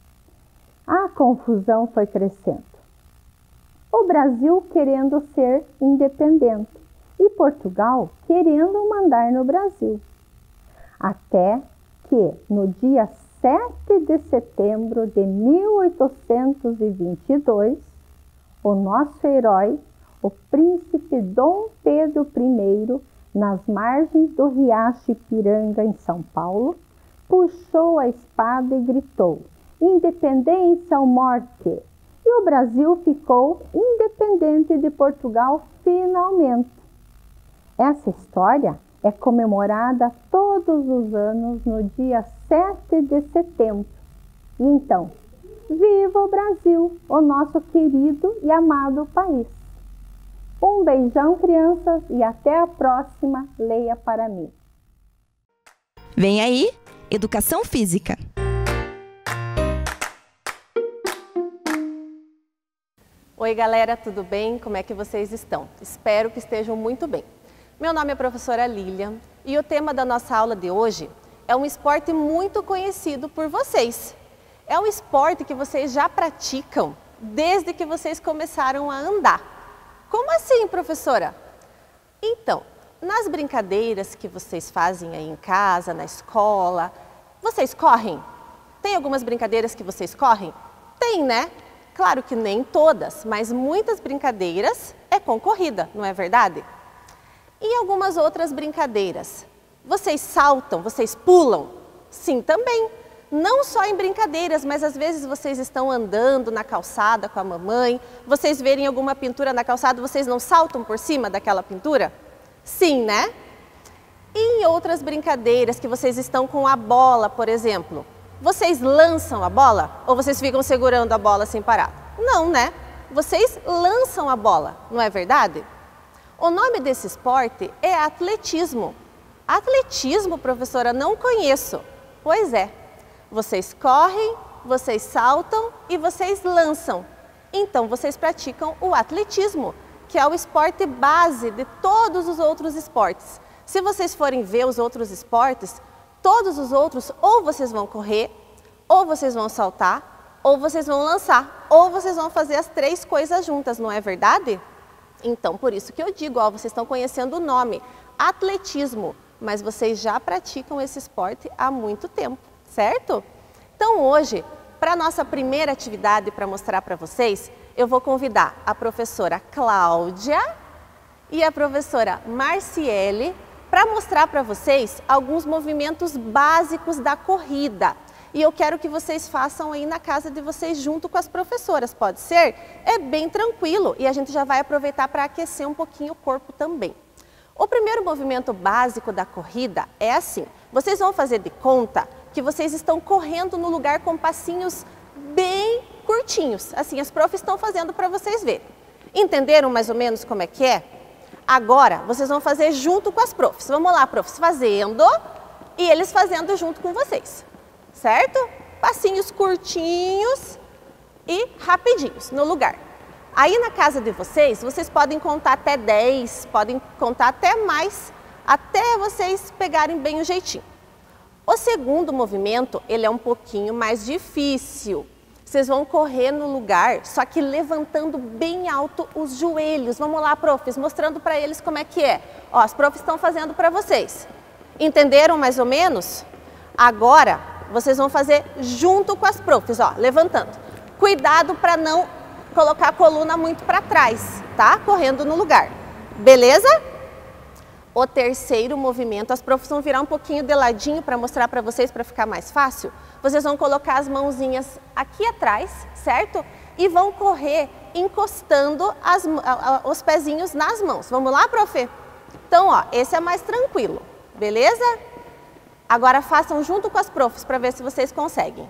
A confusão foi crescendo. O Brasil querendo ser independente e Portugal querendo mandar no Brasil. Até que, no dia sete de setembro de mil oitocentos e vinte e dois, o nosso herói, o príncipe Dom Pedro primeiro, nas margens do riacho Ipiranga, em São Paulo, puxou a espada e gritou: independência ou morte! E o Brasil ficou independente de Portugal finalmente. Essa história é comemorada todos os anos no dia sete de setembro. E então, viva o Brasil, o nosso querido e amado país! Um beijão, crianças, e até a próxima Leia para mim. Vem aí, Educação Física. Oi galera, tudo bem? Como é que vocês estão? Espero que estejam muito bem. Meu nome é a professora Lilian e o tema da nossa aula de hoje é um esporte muito conhecido por vocês. É um esporte que vocês já praticam desde que vocês começaram a andar. Como assim, professora? Então, nas brincadeiras que vocês fazem aí em casa, na escola, vocês correm? Tem algumas brincadeiras que vocês correm? Tem, né? Claro que nem todas, mas muitas brincadeiras é com corrida, não é verdade? E algumas outras brincadeiras, vocês saltam, vocês pulam? Sim, também. Não só em brincadeiras, mas às vezes vocês estão andando na calçada com a mamãe, vocês verem alguma pintura na calçada, vocês não saltam por cima daquela pintura? Sim, né? E em outras brincadeiras que vocês estão com a bola, por exemplo, vocês lançam a bola ou vocês ficam segurando a bola sem parar? Não, né? Vocês lançam a bola, não é verdade? O nome desse esporte é atletismo. Atletismo, professora, não conheço. Pois é, vocês correm, vocês saltam e vocês lançam. Então, vocês praticam o atletismo, que é o esporte base de todos os outros esportes. Se vocês forem ver os outros esportes, todos os outros, ou vocês vão correr, ou vocês vão saltar, ou vocês vão lançar, ou vocês vão fazer as três coisas juntas, não é verdade? Então, por isso que eu digo, ó, vocês estão conhecendo o nome, atletismo, mas vocês já praticam esse esporte há muito tempo, certo? Então, hoje, para a nossa primeira atividade, para mostrar para vocês, eu vou convidar a professora Cláudia e a professora Marciele para mostrar para vocês alguns movimentos básicos da corrida. E eu quero que vocês façam aí na casa de vocês junto com as professoras, pode ser? É bem tranquilo e a gente já vai aproveitar para aquecer um pouquinho o corpo também. O primeiro movimento básico da corrida é assim, vocês vão fazer de conta que vocês estão correndo no lugar com passinhos bem curtinhos, assim as profs estão fazendo para vocês verem. Entenderam mais ou menos como é que é? Agora, vocês vão fazer junto com as profs. Vamos lá, profs, fazendo e eles fazendo junto com vocês. Certo? Passinhos curtinhos e rapidinhos no lugar. Aí na casa de vocês, vocês podem contar até dez, podem contar até mais, até vocês pegarem bem o jeitinho. O segundo movimento, ele é um pouquinho mais difícil. Vocês vão correr no lugar, só que levantando bem alto os joelhos. Vamos lá, profs, mostrando para eles como é que é. Ó, as profs estão fazendo para vocês. Entenderam mais ou menos? Agora, vocês vão fazer junto com as profs, ó, levantando. Cuidado para não colocar a coluna muito para trás, tá? Correndo no lugar. Beleza? O terceiro movimento, as profs vão virar um pouquinho de ladinho para mostrar para vocês, para ficar mais fácil. Vocês vão colocar as mãozinhas aqui atrás, certo? E vão correr encostando as, a, a, os pezinhos nas mãos. Vamos lá, prof? Então, ó, esse é mais tranquilo, beleza? Agora façam junto com as profs para ver se vocês conseguem.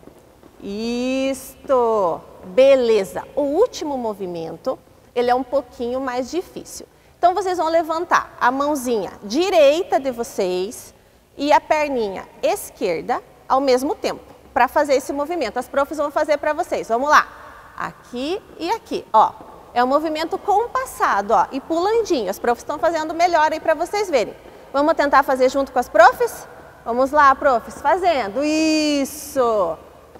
Isto! Beleza! O último movimento, ele é um pouquinho mais difícil. Então vocês vão levantar a mãozinha direita de vocês e a perninha esquerda ao mesmo tempo, para fazer esse movimento. As profs vão fazer para vocês. Vamos lá! Aqui e aqui, ó. É um movimento compassado, ó, e pulandinho. As profs estão fazendo melhor aí para vocês verem. Vamos tentar fazer junto com as profs? Vamos lá, profs, fazendo. Isso!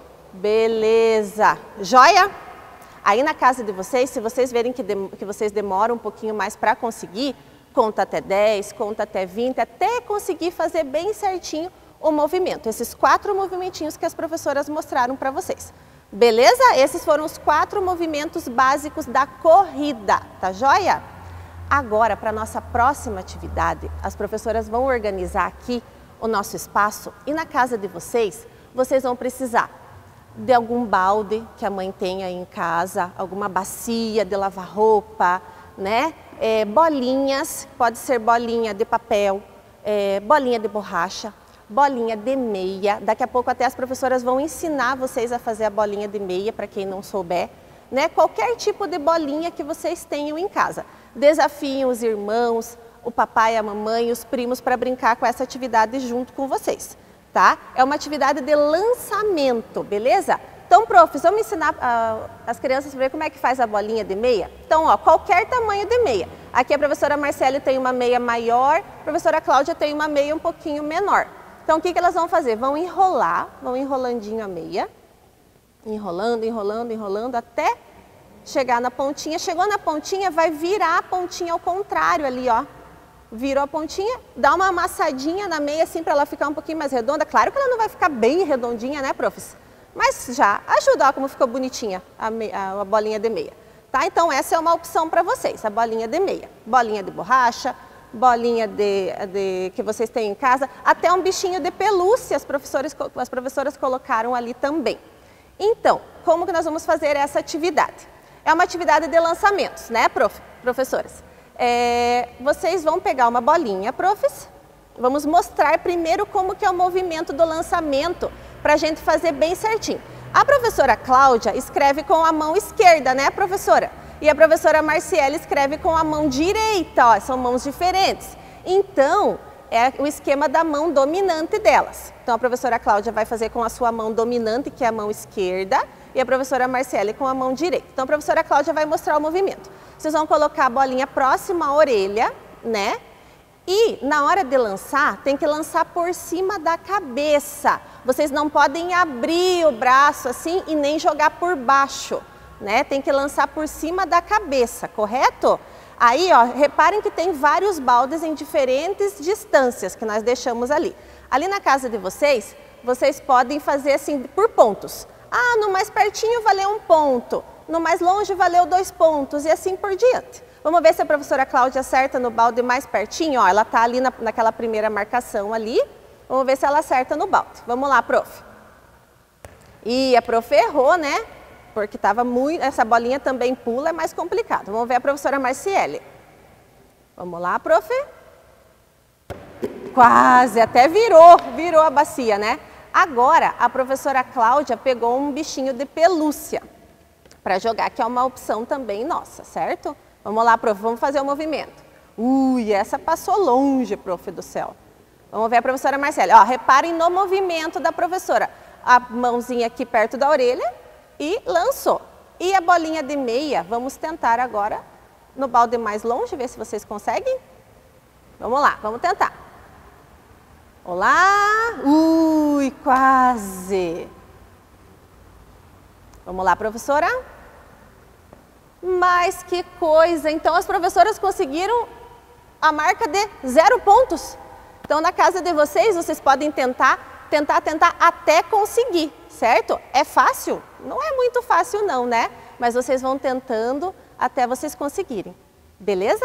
Beleza! Joia? Aí na casa de vocês, se vocês verem que, de, que vocês demoram um pouquinho mais para conseguir, conta até dez, conta até vinte, até conseguir fazer bem certinho o movimento. Esses quatro movimentinhos que as professoras mostraram para vocês. Beleza? Esses foram os quatro movimentos básicos da corrida, tá joia? Agora, para a nossa próxima atividade, as professoras vão organizar aqui o nosso espaço e na casa de vocês, vocês vão precisar de algum balde que a mãe tenha aí em casa, alguma bacia de lavar roupa, né? É, bolinhas, pode ser bolinha de papel, é, bolinha de borracha, bolinha de meia. Daqui a pouco até as professoras vão ensinar vocês a fazer a bolinha de meia, para quem não souber, né? Qualquer tipo de bolinha que vocês tenham em casa. Desafiem os irmãos, o papai, a mamãe e os primos para brincar com essa atividade junto com vocês, tá? É uma atividade de lançamento, beleza? Então, profs, vamos ensinar uh, as crianças a ver como é que faz a bolinha de meia? Então, ó, qualquer tamanho de meia. Aqui a professora Marcele tem uma meia maior, a professora Cláudia tem uma meia um pouquinho menor. Então, o que que elas vão fazer? Vão enrolar, vão enrolandinho a meia, enrolando, enrolando, enrolando, até chegar na pontinha. Chegou na pontinha, vai virar a pontinha ao contrário ali, ó. Virou a pontinha, dá uma amassadinha na meia assim para ela ficar um pouquinho mais redonda. Claro que ela não vai ficar bem redondinha, né, profs? Mas já ajuda, ó, como ficou bonitinha a, a, a bolinha de meia. Tá? Então essa é uma opção para vocês, a bolinha de meia. Bolinha de borracha, bolinha de, de, que vocês têm em casa, até um bichinho de pelúcia as professoras, as professoras colocaram ali também. Então, como que nós vamos fazer essa atividade? É uma atividade de lançamentos, né, prof, professoras? É, vocês vão pegar uma bolinha, profs, vamos mostrar primeiro como que é o movimento do lançamento, para a gente fazer bem certinho. A professora Cláudia escreve com a mão esquerda, né, professora? e a professora Marciele escreve com a mão direita, ó, são mãos diferentes. Então, é o esquema da mão dominante delas. Então, a professora Cláudia vai fazer com a sua mão dominante, que é a mão esquerda, e a professora Marciele com a mão direita. Então, a professora Cláudia vai mostrar o movimento. Vocês vão colocar a bolinha próxima à orelha, né? E, na hora de lançar, tem que lançar por cima da cabeça. Vocês não podem abrir o braço assim e nem jogar por baixo, né? Tem que lançar por cima da cabeça, correto? Aí, ó, reparem que tem vários baldes em diferentes distâncias que nós deixamos ali. Ali na casa de vocês, vocês podem fazer assim por pontos. Ah, no mais pertinho valeu um ponto, no mais longe valeu dois pontos e assim por diante. Vamos ver se a professora Cláudia acerta no balde mais pertinho. Ó, ela está ali na, naquela primeira marcação ali. Vamos ver se ela acerta no balde. Vamos lá, prof. E a prof errou, né? Porque tava muito, essa bolinha também pula, é mais complicado. Vamos ver a professora Marciele. Vamos lá, prof. Quase, até virou, virou a bacia, né? Agora, a professora Cláudia pegou um bichinho de pelúcia para jogar, que é uma opção também nossa, certo? Vamos lá, prof, vamos fazer o movimento. Ui, essa passou longe, prof do céu. Vamos ver a professora Marciele. Ó, reparem no movimento da professora. A mãozinha aqui perto da orelha e lançou. E a bolinha de meia, vamos tentar agora no balde mais longe, ver se vocês conseguem. Vamos lá, vamos tentar. Olá! Ui, quase! Vamos lá, professora? Mas que coisa! Então, as professoras conseguiram a marca de zero pontos. Então, na casa de vocês, vocês podem tentar, tentar, tentar até conseguir, certo? É fácil? Não é muito fácil não, né? Mas vocês vão tentando até vocês conseguirem. Beleza?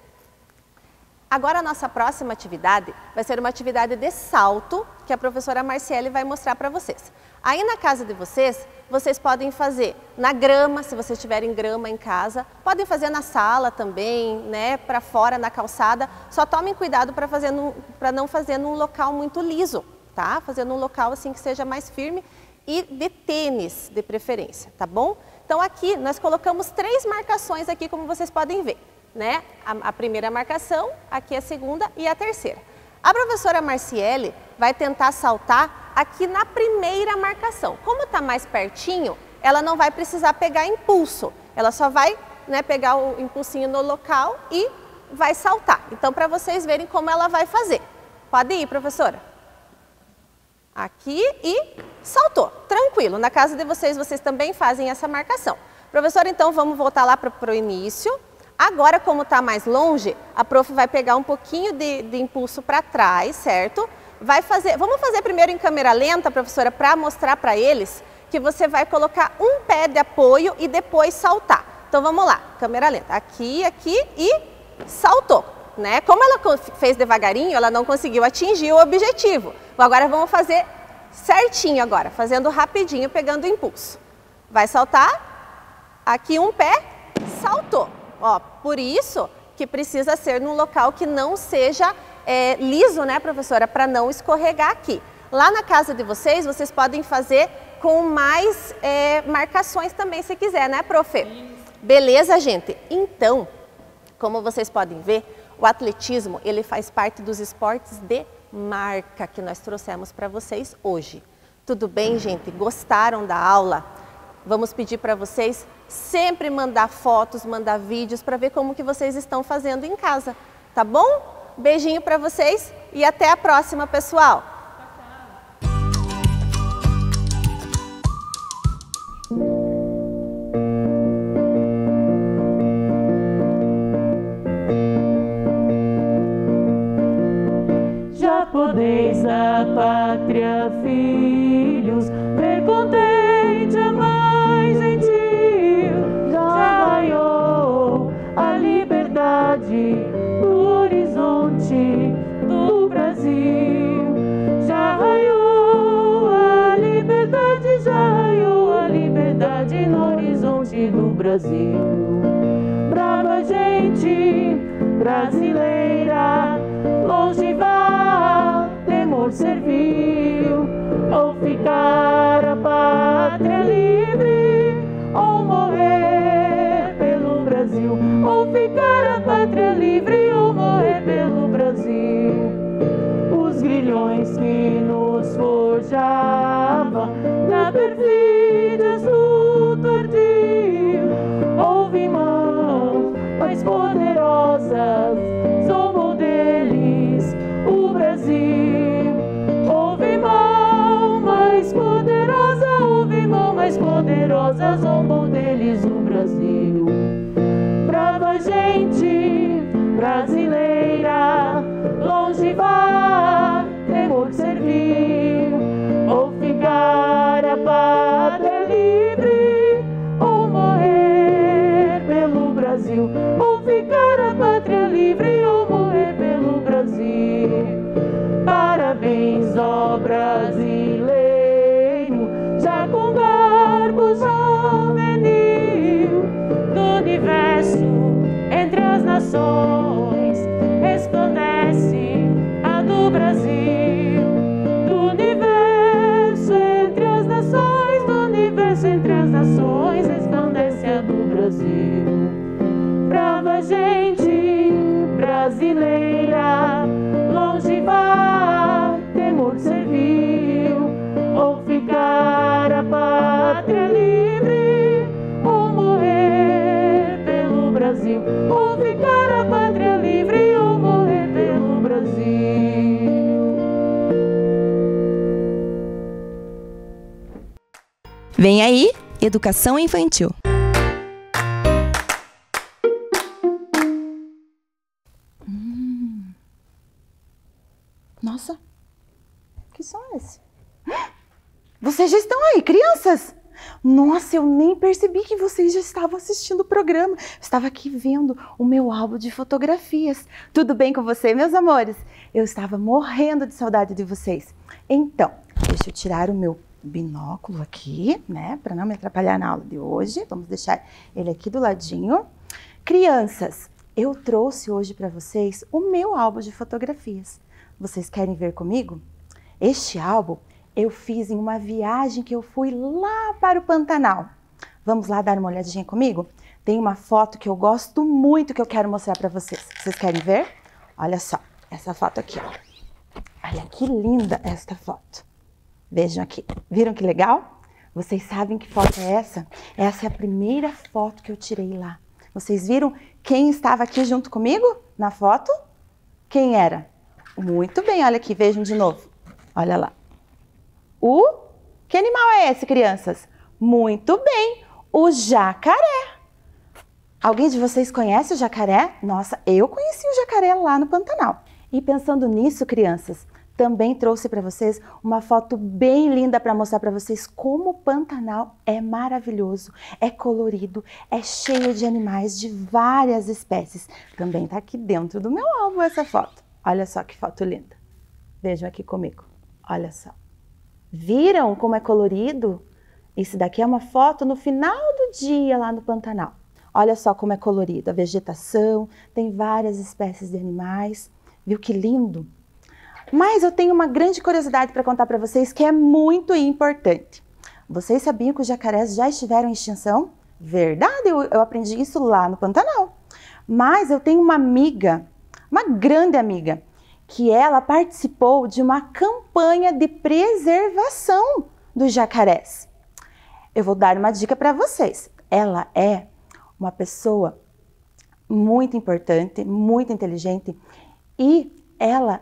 Agora, a nossa próxima atividade vai ser uma atividade de salto que a professora Marciele vai mostrar para vocês. Aí na casa de vocês, vocês podem fazer na grama, se vocês tiverem grama em casa, podem fazer na sala também, né, para fora, na calçada. Só tomem cuidado para fazer para não fazer num local muito liso, tá? Fazer num local assim que seja mais firme e de tênis, de preferência, tá bom? Então aqui nós colocamos três marcações aqui, como vocês podem ver. Né? A, a primeira marcação, aqui a segunda e a terceira. A professora Marciele vai tentar saltar aqui na primeira marcação. Como está mais pertinho, ela não vai precisar pegar impulso. Ela só vai, né, pegar o impulsinho no local e vai saltar. Então, para vocês verem como ela vai fazer. Pode ir, professora. Aqui e saltou. Tranquilo. Na casa de vocês, vocês também fazem essa marcação. Professora, então, vamos voltar lá para o início. Agora, como está mais longe, a prof vai pegar um pouquinho de, de impulso para trás, certo? Vai fazer, vamos fazer primeiro em câmera lenta, professora, para mostrar para eles que você vai colocar um pé de apoio e depois saltar. Então, vamos lá, câmera lenta. Aqui, aqui e saltou, né? Como ela fez devagarinho, ela não conseguiu atingir o objetivo. Agora, vamos fazer certinho agora, fazendo rapidinho, pegando o impulso. Vai saltar, aqui um pé, saltou. Ó, por isso que precisa ser num local que não seja é, liso, né, professora? Para não escorregar aqui. Lá na casa de vocês, vocês podem fazer com mais é, marcações também, se quiser, né, prof? Beleza, gente? Então, como vocês podem ver, o atletismo, ele faz parte dos esportes de marca que nós trouxemos para vocês hoje. Tudo bem, gente? Gostaram da aula? Vamos pedir para vocês sempre mandar fotos, mandar vídeos para ver como que vocês estão fazendo em casa, tá bom? Beijinho para vocês e até a próxima, pessoal! Já podeis a pátria, filhos, ver contente a mais gentil. Já raiou a liberdade no horizonte do Brasil. Já raiou a liberdade, já raiou a liberdade no horizonte do Brasil. Brava gente brasileira, longe vá, temor servil, ou ficar a pátria livre, ou morrer pelo Brasil, ou ficar a pátria livre ou morrer pelo Brasil. Os grilhões que nos forjavam na perfídia do tordil, houve mãos mais poderosas, zombou deles o Brasil. Houve mão mais poderosa, houve mão mais poderosa, zombou deles o Brasil. Brava gente brasileira, longe vá, temor servir, ou ficar a pátria livre, ou morrer pelo Brasil, ou ficar a pátria livre, ou morrer pelo Brasil. Parabéns, ó brasileiro, já com garbo juvenil, do universo entre as nações resplandece a do Brasil. Do universo entre as nações, do universo entre as nações resplandece a do Brasil. Brava gente brasileira, longe vá, temor servil, ou ficar a pátria livre, ou morrer pelo Brasil, ou ficar a pátria livre, ou morrer pelo Brasil. Vem aí, Educação Infantil. Hum. Nossa, que som é esse? Vocês já estão aí, crianças? Nossa, eu nem percebi que vocês já estavam assistindo o programa. Estava aqui vendo o meu álbum de fotografias. Tudo bem com você, meus amores? Eu estava morrendo de saudade de vocês. Então, deixa eu tirar o meu binóculo aqui, né? Para não me atrapalhar na aula de hoje. Vamos deixar ele aqui do ladinho. Crianças, eu trouxe hoje para vocês o meu álbum de fotografias. Vocês querem ver comigo? Este álbum eu fiz em uma viagem que eu fui lá para o Pantanal. Vamos lá dar uma olhadinha comigo? Tem uma foto que eu gosto muito que eu quero mostrar para vocês. Vocês querem ver? Olha só, essa foto aqui, ó. Olha que linda esta foto. Vejam aqui. Viram que legal? Vocês sabem que foto é essa? Essa é a primeira foto que eu tirei lá. Vocês viram quem estava aqui junto comigo na foto? Quem era? Muito bem, olha aqui, vejam de novo. Olha lá. O... Que animal é esse, crianças? Muito bem, o jacaré. Alguém de vocês conhece o jacaré? Nossa, eu conheci o jacaré lá no Pantanal. E pensando nisso, crianças, também trouxe para vocês uma foto bem linda para mostrar para vocês como o Pantanal é maravilhoso, é colorido, é cheio de animais de várias espécies. Também está aqui dentro do meu álbum essa foto. Olha só que foto linda. Vejam aqui comigo. Olha só. Viram como é colorido? Isso daqui é uma foto no final do dia lá no Pantanal. Olha só como é colorido a vegetação, tem várias espécies de animais. Viu que lindo? Mas eu tenho uma grande curiosidade para contar para vocês que é muito importante. Vocês sabiam que os jacarés já estiveram em extinção? Verdade, eu, eu aprendi isso lá no Pantanal. Mas eu tenho uma amiga, uma grande amiga, que ela participou de uma campanha de preservação dos jacarés. Eu vou dar uma dica para vocês. Ela é uma pessoa muito importante, muito inteligente e ela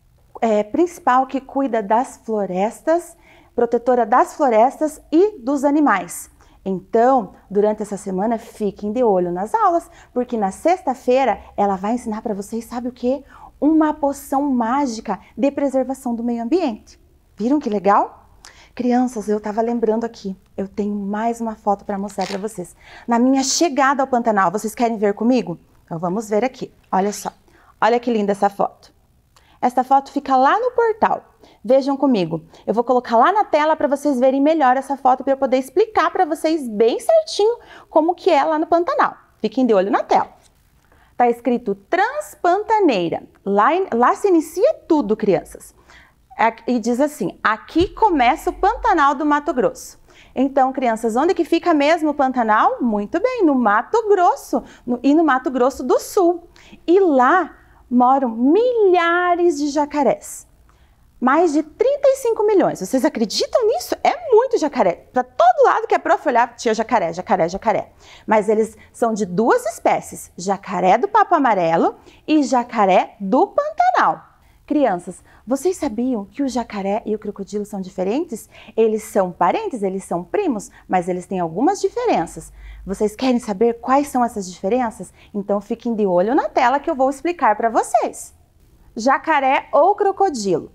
é principal que cuida das florestas, protetora das florestas e dos animais. Então, durante essa semana, fiquem de olho nas aulas, porque na sexta-feira ela vai ensinar para vocês, sabe o quê? Uma poção mágica de preservação do meio ambiente. Viram que legal? Crianças, eu estava lembrando aqui, eu tenho mais uma foto para mostrar para vocês. Na minha chegada ao Pantanal, vocês querem ver comigo? Então vamos ver aqui, olha só. Olha que linda essa foto. Essa foto fica lá no portal. Vejam comigo. Eu vou colocar lá na tela para vocês verem melhor essa foto para eu poder explicar para vocês bem certinho como que é lá no Pantanal. Fiquem de olho na tela. Está escrito Transpantaneira. Lá, lá se inicia tudo, crianças. E diz assim, aqui começa o Pantanal do Mato Grosso. Então, crianças, onde que fica mesmo o Pantanal? Muito bem, no Mato Grosso no, e no Mato Grosso do Sul. E lá moram milhares de jacarés. Mais de trinta e cinco milhões. Vocês acreditam nisso? É muito jacaré. Para todo lado que a prof olhar, tinha jacaré, jacaré, jacaré. Mas eles são de duas espécies, jacaré do papo amarelo e jacaré do Pantanal. Crianças, vocês sabiam que o jacaré e o crocodilo são diferentes? Eles são parentes, eles são primos, mas eles têm algumas diferenças. Vocês querem saber quais são essas diferenças? Então fiquem de olho na tela que eu vou explicar para vocês. Jacaré ou crocodilo?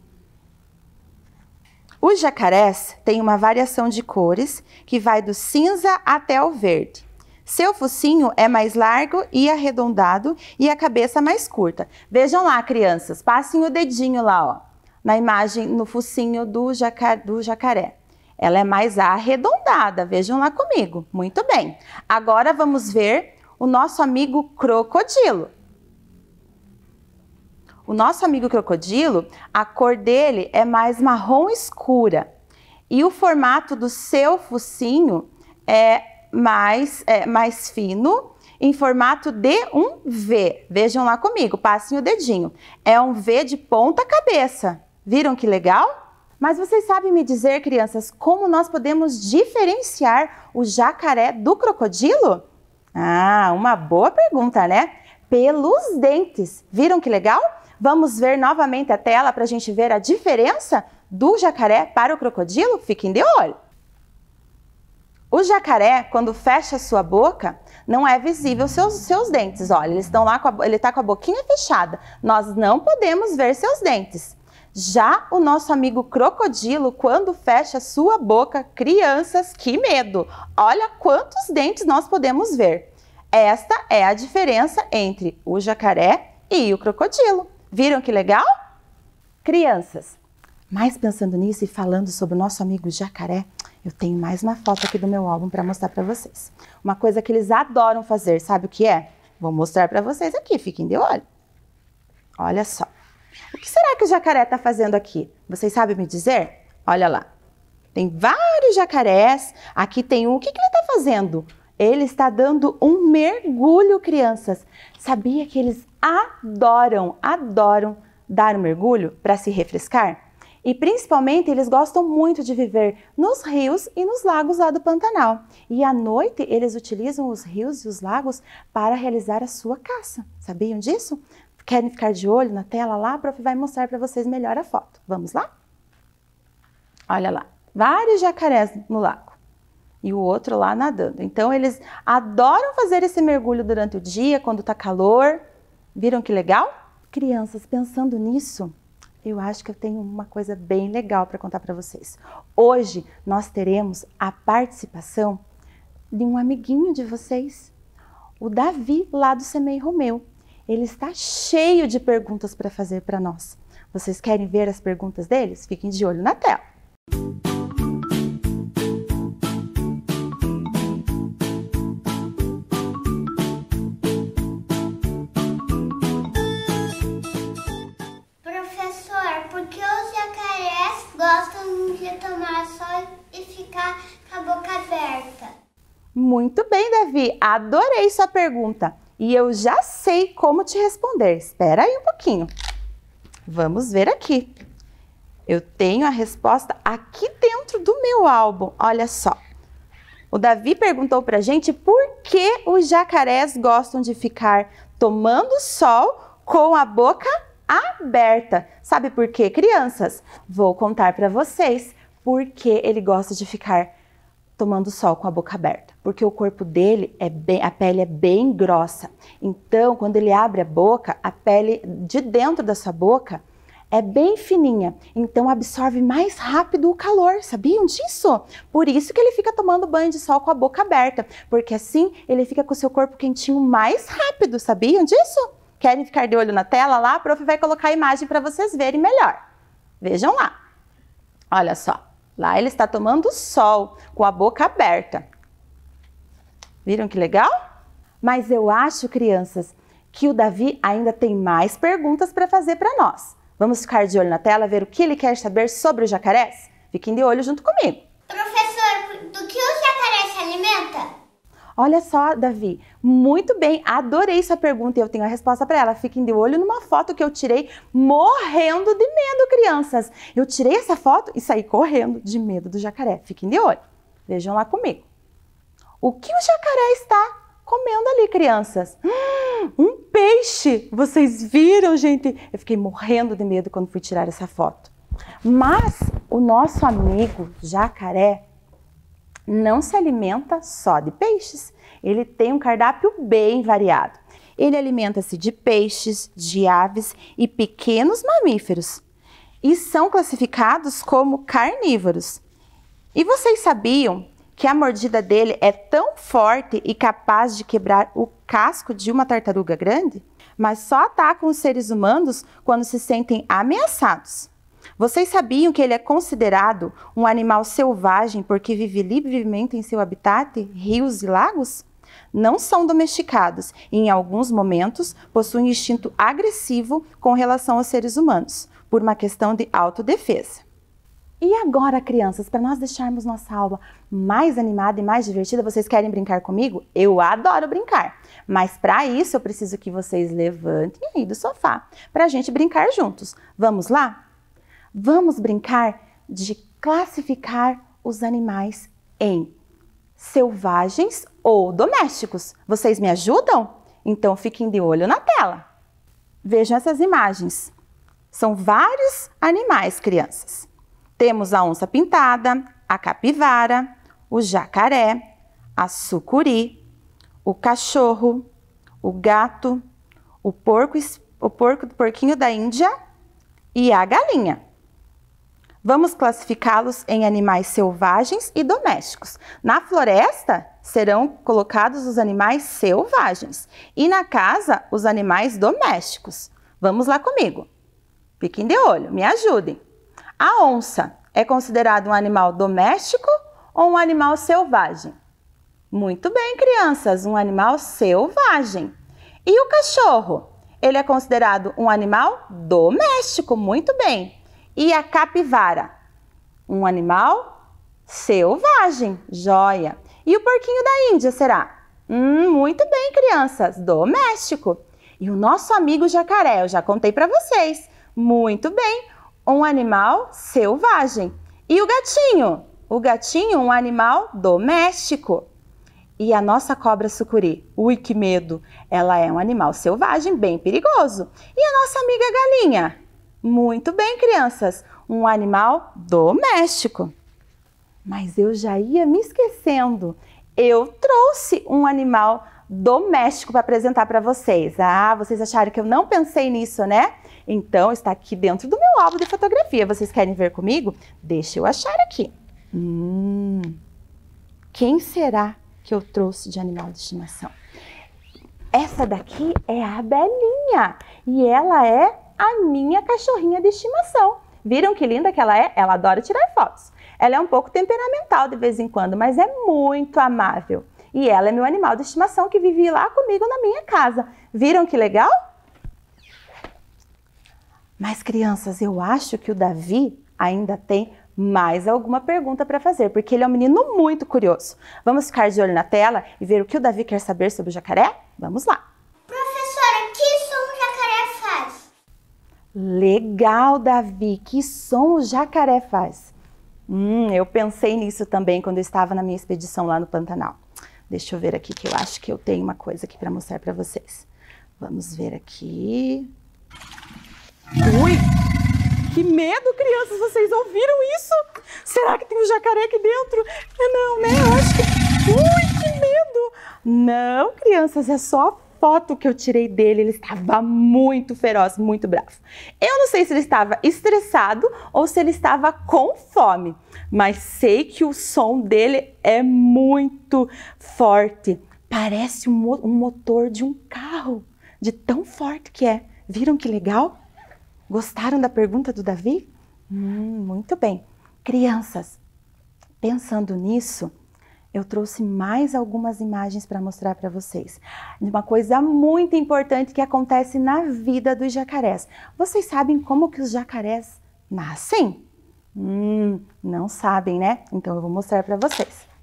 Os jacarés têm uma variação de cores que vai do cinza até o verde. Seu focinho é mais largo e arredondado e a cabeça mais curta. Vejam lá, crianças, passem o dedinho lá, ó, na imagem, no focinho do, jaca, do jacaré. Ela é mais arredondada, vejam lá comigo. Muito bem. Agora vamos ver o nosso amigo crocodilo. O nosso amigo crocodilo, a cor dele é mais marrom escura e o formato do seu focinho é mais, é, mais fino, em formato de um V. Vejam lá comigo, passem o dedinho. É um V de ponta cabeça. Viram que legal? Mas vocês sabem me dizer, crianças, como nós podemos diferenciar o jacaré do crocodilo? Ah, uma boa pergunta, né? Pelos dentes. Viram que legal? Vamos ver novamente a tela para a gente ver a diferença do jacaré para o crocodilo? Fiquem de olho. O jacaré, quando fecha sua boca, não é visível seus, seus dentes. Olha, eles estão lá com a, ele está com a boquinha fechada. Nós não podemos ver seus dentes. Já o nosso amigo crocodilo, quando fecha sua boca, crianças, que medo! Olha quantos dentes nós podemos ver. Esta é a diferença entre o jacaré e o crocodilo. Viram que legal? Crianças, mas pensando nisso e falando sobre o nosso amigo jacaré, eu tenho mais uma foto aqui do meu álbum para mostrar para vocês. Uma coisa que eles adoram fazer, sabe o que é? Vou mostrar para vocês aqui, fiquem de olho. Olha só. O que será que o jacaré está fazendo aqui? Vocês sabem me dizer? Olha lá. Tem vários jacarés. Aqui tem um. O que, que ele está fazendo? Ele está dando um mergulho, crianças. Sabia que eles adoram, adoram dar um mergulho para se refrescar? E principalmente eles gostam muito de viver nos rios e nos lagos lá do Pantanal. E à noite eles utilizam os rios e os lagos para realizar a sua caça. Sabiam disso? Querem ficar de olho na tela lá? A prof vai mostrar para vocês melhor a foto. Vamos lá? Olha lá, vários jacarés no lago. E o outro lá nadando. Então eles adoram fazer esse mergulho durante o dia, quando está calor. Viram que legal? Crianças, pensando nisso, eu acho que eu tenho uma coisa bem legal para contar para vocês. Hoje nós teremos a participação de um amiguinho de vocês, o Davi, lá do Semei Romeu. Ele está cheio de perguntas para fazer para nós. Vocês querem ver as perguntas deles? Fiquem de olho na tela. Muito bem, Davi. Adorei sua pergunta. E eu já sei como te responder. Espera aí um pouquinho. Vamos ver aqui. Eu tenho a resposta aqui dentro do meu álbum. Olha só. O Davi perguntou pra gente por que os jacarés gostam de ficar tomando sol com a boca aberta. Sabe por quê, crianças? Vou contar pra vocês por que ele gosta de ficar tomando sol com a boca aberta. Porque o corpo dele, é bem, a pele é bem grossa. Então, quando ele abre a boca, a pele de dentro da sua boca é bem fininha. Então, absorve mais rápido o calor. Sabiam disso? Por isso que ele fica tomando banho de sol com a boca aberta. Porque assim, ele fica com o seu corpo quentinho mais rápido. Sabiam disso? Querem ficar de olho na tela lá? A prof vai colocar a imagem para vocês verem melhor. Vejam lá. Olha só. Lá ele está tomando sol com a boca aberta. Viram que legal? Mas eu acho, crianças, que o Davi ainda tem mais perguntas para fazer para nós. Vamos ficar de olho na tela, ver o que ele quer saber sobre os jacarés? Fiquem de olho junto comigo. Professor, do alimenta? Olha só, Davi, muito bem, adorei sua pergunta e eu tenho a resposta para ela. Fiquem de olho numa foto que eu tirei morrendo de medo, crianças. Eu tirei essa foto e saí correndo de medo do jacaré. Fiquem de olho, vejam lá comigo. O que o jacaré está comendo ali, crianças? Hum, um peixe! Vocês viram, gente? Eu fiquei morrendo de medo quando fui tirar essa foto. Mas o nosso amigo jacaré não se alimenta só de peixes. Ele tem um cardápio bem variado. Ele alimenta-se de peixes, de aves e pequenos mamíferos. E são classificados como carnívoros. E vocês sabiam que a mordida dele é tão forte e capaz de quebrar o casco de uma tartaruga grande? Mas só atacam os seres humanos quando se sentem ameaçados. Vocês sabiam que ele é considerado um animal selvagem porque vive livremente em seu habitat, rios e lagos? Não são domesticados e, em alguns momentos, possuem instinto agressivo com relação aos seres humanos, por uma questão de autodefesa. E agora, crianças, para nós deixarmos nossa aula mais animada e mais divertida, vocês querem brincar comigo? Eu adoro brincar, mas para isso eu preciso que vocês levantem aí do sofá para a gente brincar juntos. Vamos lá? Vamos brincar de classificar os animais em selvagens ou domésticos. Vocês me ajudam? Então fiquem de olho na tela. Vejam essas imagens. São vários animais, crianças. Temos a onça pintada, a capivara, o jacaré, a sucuri, o cachorro, o gato, o porco, o porco, o porquinho da Índia e a galinha. Vamos classificá-los em animais selvagens e domésticos. Na floresta, serão colocados os animais selvagens e na casa, os animais domésticos. Vamos lá comigo. Fiquem de olho, me ajudem. A onça é considerada um animal doméstico ou um animal selvagem? Muito bem, crianças, um animal selvagem. E o cachorro? Ele é considerado um animal doméstico, muito bem. E a capivara? Um animal selvagem, joia. E o porquinho da Índia, será? Hum, muito bem, crianças, doméstico. E o nosso amigo jacaré, eu já contei para vocês. Muito bem, um animal selvagem. E o gatinho? O gatinho, um animal doméstico. E a nossa cobra sucuri? Ui, que medo! Ela é um animal selvagem, bem perigoso. E a nossa amiga galinha? Muito bem, crianças, um animal doméstico. Mas eu já ia me esquecendo. Eu trouxe um animal doméstico para apresentar para vocês. Ah, vocês acharam que eu não pensei nisso, né? Então, está aqui dentro do meu álbum de fotografia. Vocês querem ver comigo? Deixa eu achar aqui. Hum, quem será que eu trouxe de animal de estimação? Essa daqui é a Belinha e ela é a minha cachorrinha de estimação. Viram que linda que ela é? Ela adora tirar fotos. Ela é um pouco temperamental de vez em quando, mas é muito amável. E ela é meu animal de estimação que vive lá comigo na minha casa. Viram que legal? Mas, crianças, eu acho que o Davi ainda tem mais alguma pergunta para fazer, porque ele é um menino muito curioso. Vamos ficar de olho na tela e ver o que o Davi quer saber sobre o jacaré? Vamos lá! Professora, que som o jacaré faz? Legal, Davi! Que som o jacaré faz? Hum, eu pensei nisso também quando eu estava na minha expedição lá no Pantanal. Deixa eu ver aqui que eu acho que eu tenho uma coisa aqui para mostrar para vocês. Vamos ver aqui. Ui! Que medo, crianças! Vocês ouviram isso? Será que tem um jacaré aqui dentro? Não, né? Eu acho que... Ui, que medo! Não, crianças, é só a foto que eu tirei dele. Ele estava muito feroz, muito bravo. Eu não sei se ele estava estressado ou se ele estava com fome, mas sei que o som dele é muito forte. Parece um, mo um motor de um carro, de tão forte que é. Viram que legal? Gostaram da pergunta do Davi? Hum, muito bem. Crianças, pensando nisso, eu trouxe mais algumas imagens para mostrar para vocês. De uma coisa muito importante que acontece na vida dos jacarés. Vocês sabem como que os jacarés nascem? Hum, não sabem, né? Então eu vou mostrar para vocês.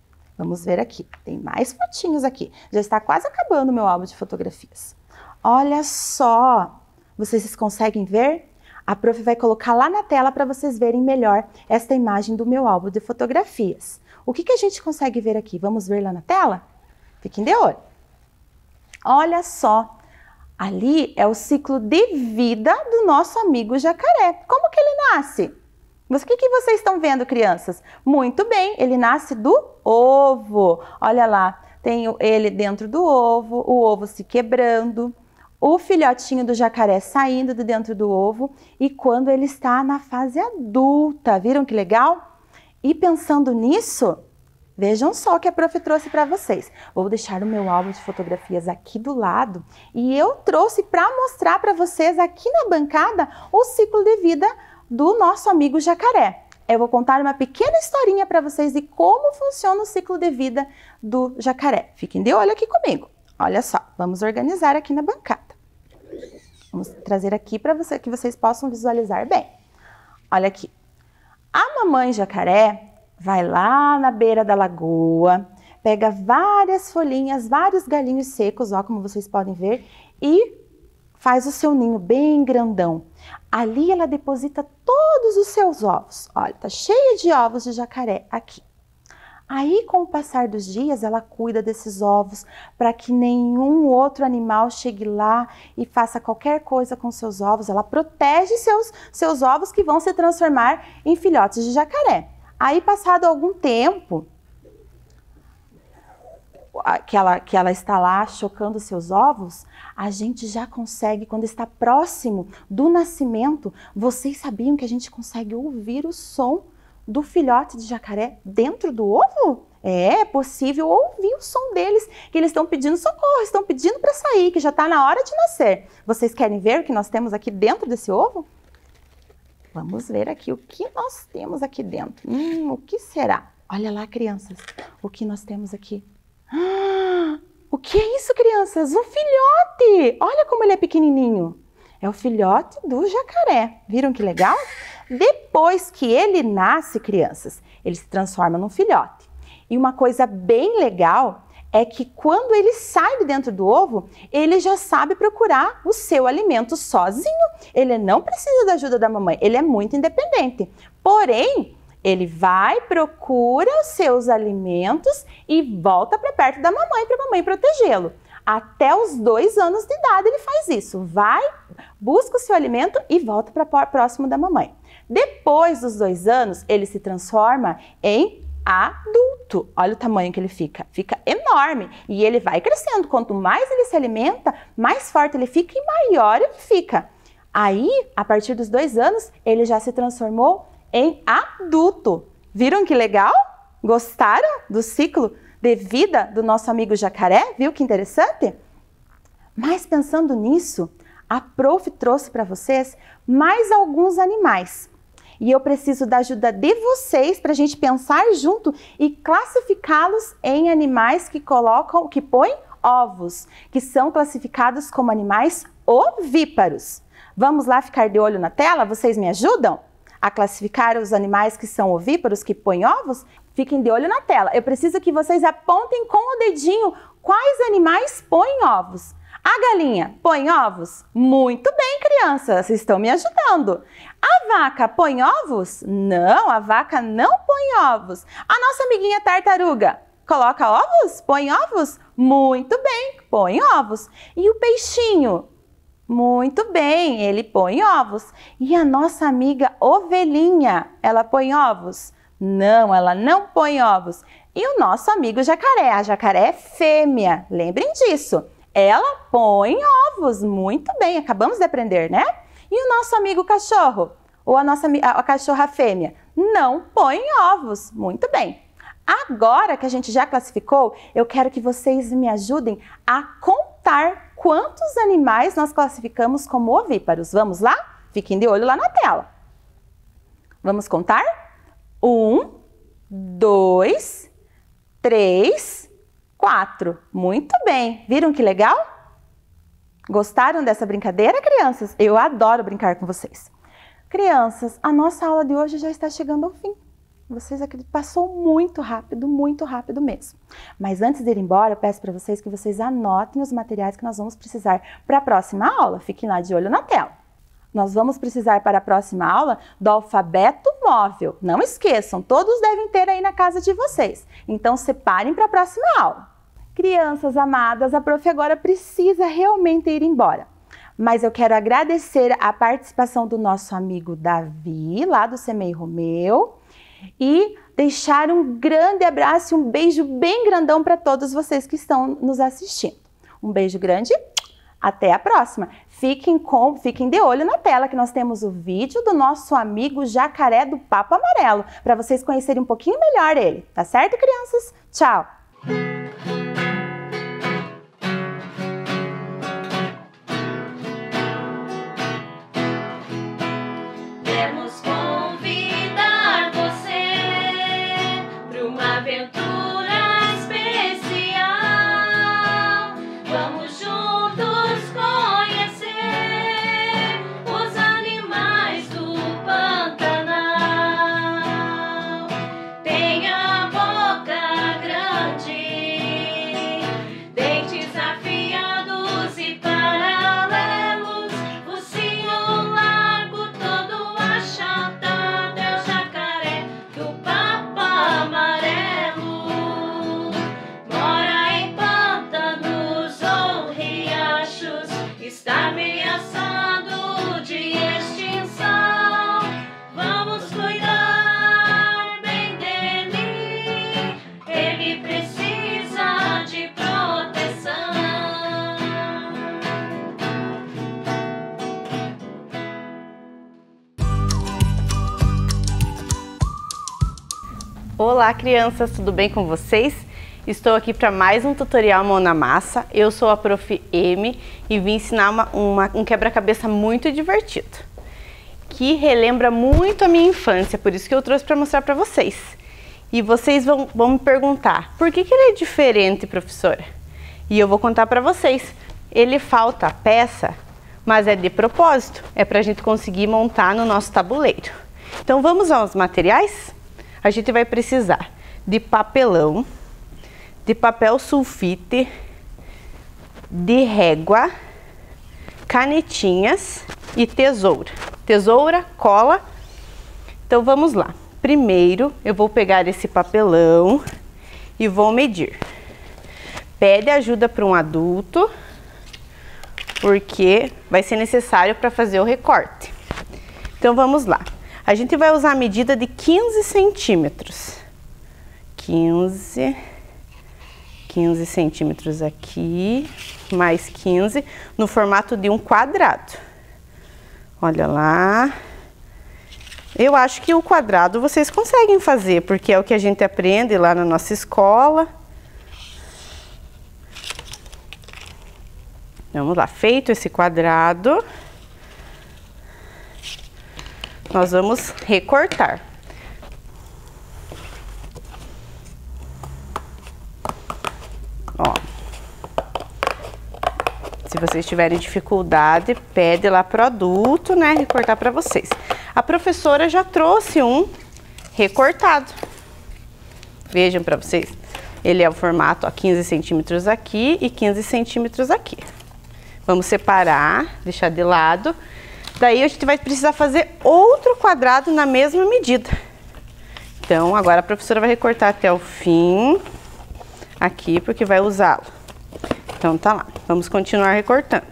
Vamos ver aqui, tem mais fotinhos aqui. Já está quase acabando o meu álbum de fotografias. Olha só, vocês conseguem ver? A prof vai colocar lá na tela para vocês verem melhor esta imagem do meu álbum de fotografias. O que que a gente consegue ver aqui? Vamos ver lá na tela? Fiquem de olho. Olha só, ali é o ciclo de vida do nosso amigo jacaré. Como que ele nasce? Mas o que que vocês estão vendo, crianças? Muito bem, ele nasce do ovo. Olha lá, tem ele dentro do ovo, o ovo se quebrando, o filhotinho do jacaré saindo de dentro do ovo e quando ele está na fase adulta. Viram que legal? E pensando nisso, vejam só o que a prof trouxe para vocês. Vou deixar o meu álbum de fotografias aqui do lado e eu trouxe para mostrar para vocês aqui na bancada o ciclo de vida do nosso amigo jacaré. Eu vou contar uma pequena historinha para vocês de como funciona o ciclo de vida do jacaré. Fiquem de olho aqui comigo. Olha só, vamos organizar aqui na bancada. Vamos trazer aqui para você, que vocês possam visualizar bem. Olha aqui. A mamãe jacaré vai lá na beira da lagoa, pega várias folhinhas, vários galinhos secos, ó, como vocês podem ver, e faz o seu ninho bem grandão. Ali ela deposita todos os seus ovos. Olha, tá cheia de ovos de jacaré aqui. Aí, com o passar dos dias, ela cuida desses ovos para que nenhum outro animal chegue lá e faça qualquer coisa com seus ovos. Ela protege seus, seus ovos que vão se transformar em filhotes de jacaré. Aí, passado algum tempo, que ela, que ela está lá chocando seus ovos, a gente já consegue, quando está próximo do nascimento, vocês sabiam que a gente consegue ouvir o som do filhote de jacaré dentro do ovo? É, é possível ouvir o som deles, que eles estão pedindo socorro, estão pedindo para sair, que já está na hora de nascer. Vocês querem ver o que nós temos aqui dentro desse ovo? Vamos ver aqui o que nós temos aqui dentro. Hum, o que será? Olha lá, crianças, o que nós temos aqui. Ah, o que é isso, crianças? Um filhote! Olha como ele é pequenininho. É o filhote do jacaré. Viram que legal? Depois que ele nasce, crianças, ele se transforma num filhote. E uma coisa bem legal é que quando ele sai de dentro do ovo, ele já sabe procurar o seu alimento sozinho. Ele não precisa da ajuda da mamãe, ele é muito independente. Porém, ele vai, procura os seus alimentos e volta para perto da mamãe para a mamãe protegê-lo. Até os dois anos de idade ele faz isso. Vai, busca o seu alimento e volta para próximo da mamãe. Depois dos dois anos, ele se transforma em adulto. Olha o tamanho que ele fica. Fica enorme. E ele vai crescendo. Quanto mais ele se alimenta, mais forte ele fica e maior ele fica. Aí, a partir dos dois anos, ele já se transformou em adulto. Viram que legal? Gostaram do ciclo de vida do nosso amigo jacaré? Viu que interessante? Mas pensando nisso, a prof trouxe para vocês mais alguns animais. E eu preciso da ajuda de vocês para a gente pensar junto e classificá-los em animais que colocam, que põem ovos, que são classificados como animais ovíparos. Vamos lá ficar de olho na tela? Vocês me ajudam a classificar os animais que são ovíparos, que põem ovos? Fiquem de olho na tela. Eu preciso que vocês apontem com o dedinho quais animais põem ovos. A galinha põe ovos? Muito bem, crianças, vocês estão me ajudando. A vaca põe ovos? Não, a vaca não põe ovos. A nossa amiguinha tartaruga coloca ovos? Põe ovos? Muito bem, põe ovos. E o peixinho? Muito bem, ele põe ovos. E a nossa amiga ovelhinha, ela põe ovos? Não, ela não põe ovos. E o nosso amigo jacaré, a jacaré é fêmea, lembrem disso. Ela põe ovos, muito bem, acabamos de aprender, né? E o nosso amigo cachorro, ou a nossa a, a cachorra fêmea, não põe ovos, muito bem. Agora que a gente já classificou, eu quero que vocês me ajudem a contar quantos animais nós classificamos como ovíparos. Vamos lá? Fiquem de olho lá na tela. Vamos contar? Um, dois, três, quatro. Muito bem. Viram que legal? Gostaram dessa brincadeira, crianças? Eu adoro brincar com vocês. Crianças, a nossa aula de hoje já está chegando ao fim. Vocês acreditam? Passou muito rápido, muito rápido mesmo. Mas antes de ir embora, eu peço para vocês que vocês anotem os materiais que nós vamos precisar para a próxima aula. Fiquem lá de olho na tela. Nós vamos precisar para a próxima aula do alfabeto móvel. Não esqueçam, todos devem ter aí na casa de vocês. Então, separem para a próxima aula. Crianças amadas, a prof agora precisa realmente ir embora. Mas eu quero agradecer a participação do nosso amigo Davi, lá do SEMEI Romeu, e deixar um grande abraço e um beijo bem grandão para todos vocês que estão nos assistindo. Um beijo grande, até a próxima. Fiquem, com, fiquem de olho na tela que nós temos o vídeo do nosso amigo Jacaré do Papo Amarelo, para vocês conhecerem um pouquinho melhor ele. Tá certo, crianças? Tchau! Olá, crianças, tudo bem com vocês? Estou aqui para mais um tutorial Mão na Massa. Eu sou a prof M e vim ensinar uma, uma, um quebra-cabeça muito divertido, que relembra muito a minha infância, por isso que eu trouxe para mostrar para vocês. E vocês vão, vão me perguntar, por que, que ele é diferente, professora? E eu vou contar para vocês. Ele falta a peça, mas é de propósito, é para a gente conseguir montar no nosso tabuleiro. Então vamos aos materiais? A gente vai precisar de papelão, de papel sulfite, de régua, canetinhas e tesoura. Tesoura, cola. Então vamos lá. Primeiro eu vou pegar esse papelão e vou medir. Pede ajuda para um adulto, porque vai ser necessário para fazer o recorte. Então vamos lá. A gente vai usar a medida de quinze centímetros. quinze, quinze centímetros aqui, mais quinze, no formato de um quadrado. Olha lá. Eu acho que o quadrado vocês conseguem fazer, porque é o que a gente aprende lá na nossa escola. Vamos lá, feito esse quadrado, nós vamos recortar. Ó. Se vocês tiverem dificuldade, pede lá pro adulto, né, recortar para vocês. A professora já trouxe um recortado. Vejam para vocês. Ele é o formato, ó, quinze centímetros aqui e quinze centímetros aqui. Vamos separar, deixar de lado. Daí a gente vai precisar fazer outro quadrado na mesma medida. Então, agora a professora vai recortar até o fim, aqui, porque vai usá-lo. Então, tá lá. Vamos continuar recortando.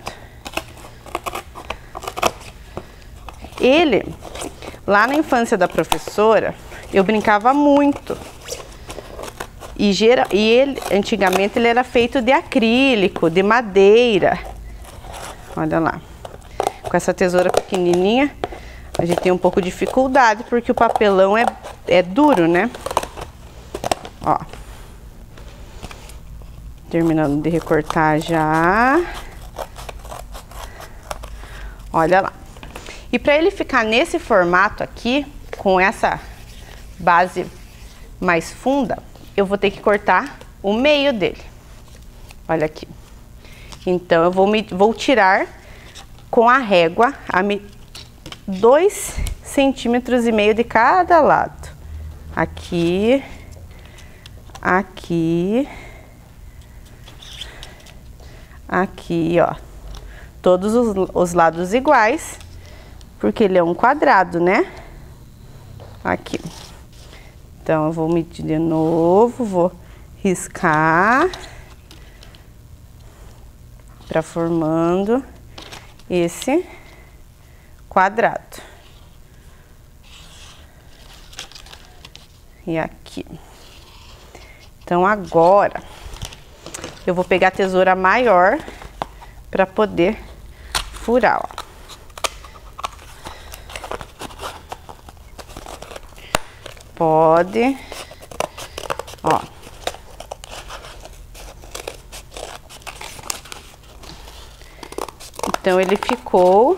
Ele, lá na infância da professora, eu brincava muito. E, gera, e ele, antigamente, ele era feito de acrílico, de madeira. Olha lá. Com essa tesoura pequenininha, a gente tem um pouco de dificuldade, porque o papelão é, é duro, né? Ó. Terminando de recortar já. Olha lá. E para ele ficar nesse formato aqui, com essa base mais funda, eu vou ter que cortar o meio dele. Olha aqui. Então, eu vou, me, vou tirar com a régua a me, dois centímetros e meio de cada lado. aqui, aqui, aqui, ó. Todos os, os lados iguais, porque ele é um quadrado, né? Aqui. Então, eu vou medir de novo, vou riscar para formando esse quadrado. E aqui. Então, agora, eu vou pegar a tesoura maior para poder furar, ó. Pode, ó. Então, ele ficou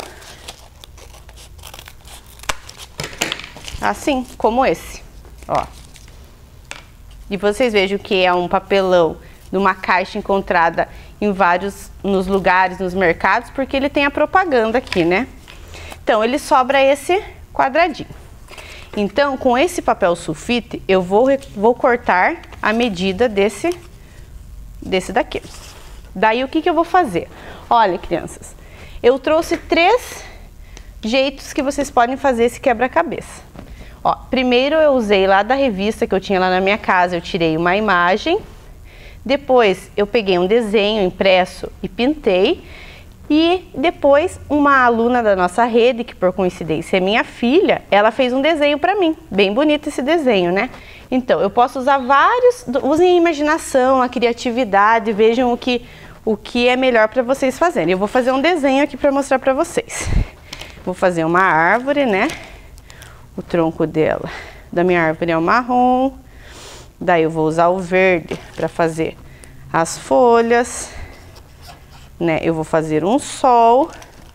assim, como esse, ó. E vocês vejam que é um papelão de uma caixa encontrada em vários, nos lugares, nos mercados, porque ele tem a propaganda aqui, né? Então, ele sobra esse quadradinho. Então, com esse papel sulfite, eu vou, vou cortar a medida desse, desse daqui. Daí, o que que eu vou fazer? Olha, crianças, eu trouxe três jeitos que vocês podem fazer esse quebra-cabeça. Ó, primeiro eu usei lá da revista que eu tinha lá na minha casa, eu tirei uma imagem. Depois eu peguei um desenho impresso e pintei. E depois uma aluna da nossa rede, que por coincidência é minha filha, ela fez um desenho para mim. Bem bonito esse desenho, né? Então, eu posso usar vários, usem a imaginação, a criatividade, vejam o que, o que é melhor para vocês fazerem. Eu vou fazer um desenho aqui para mostrar para vocês. Vou fazer uma árvore, né? O tronco dela, da minha árvore é o marrom. Daí eu vou usar o verde para fazer as folhas. Né, eu vou fazer um sol.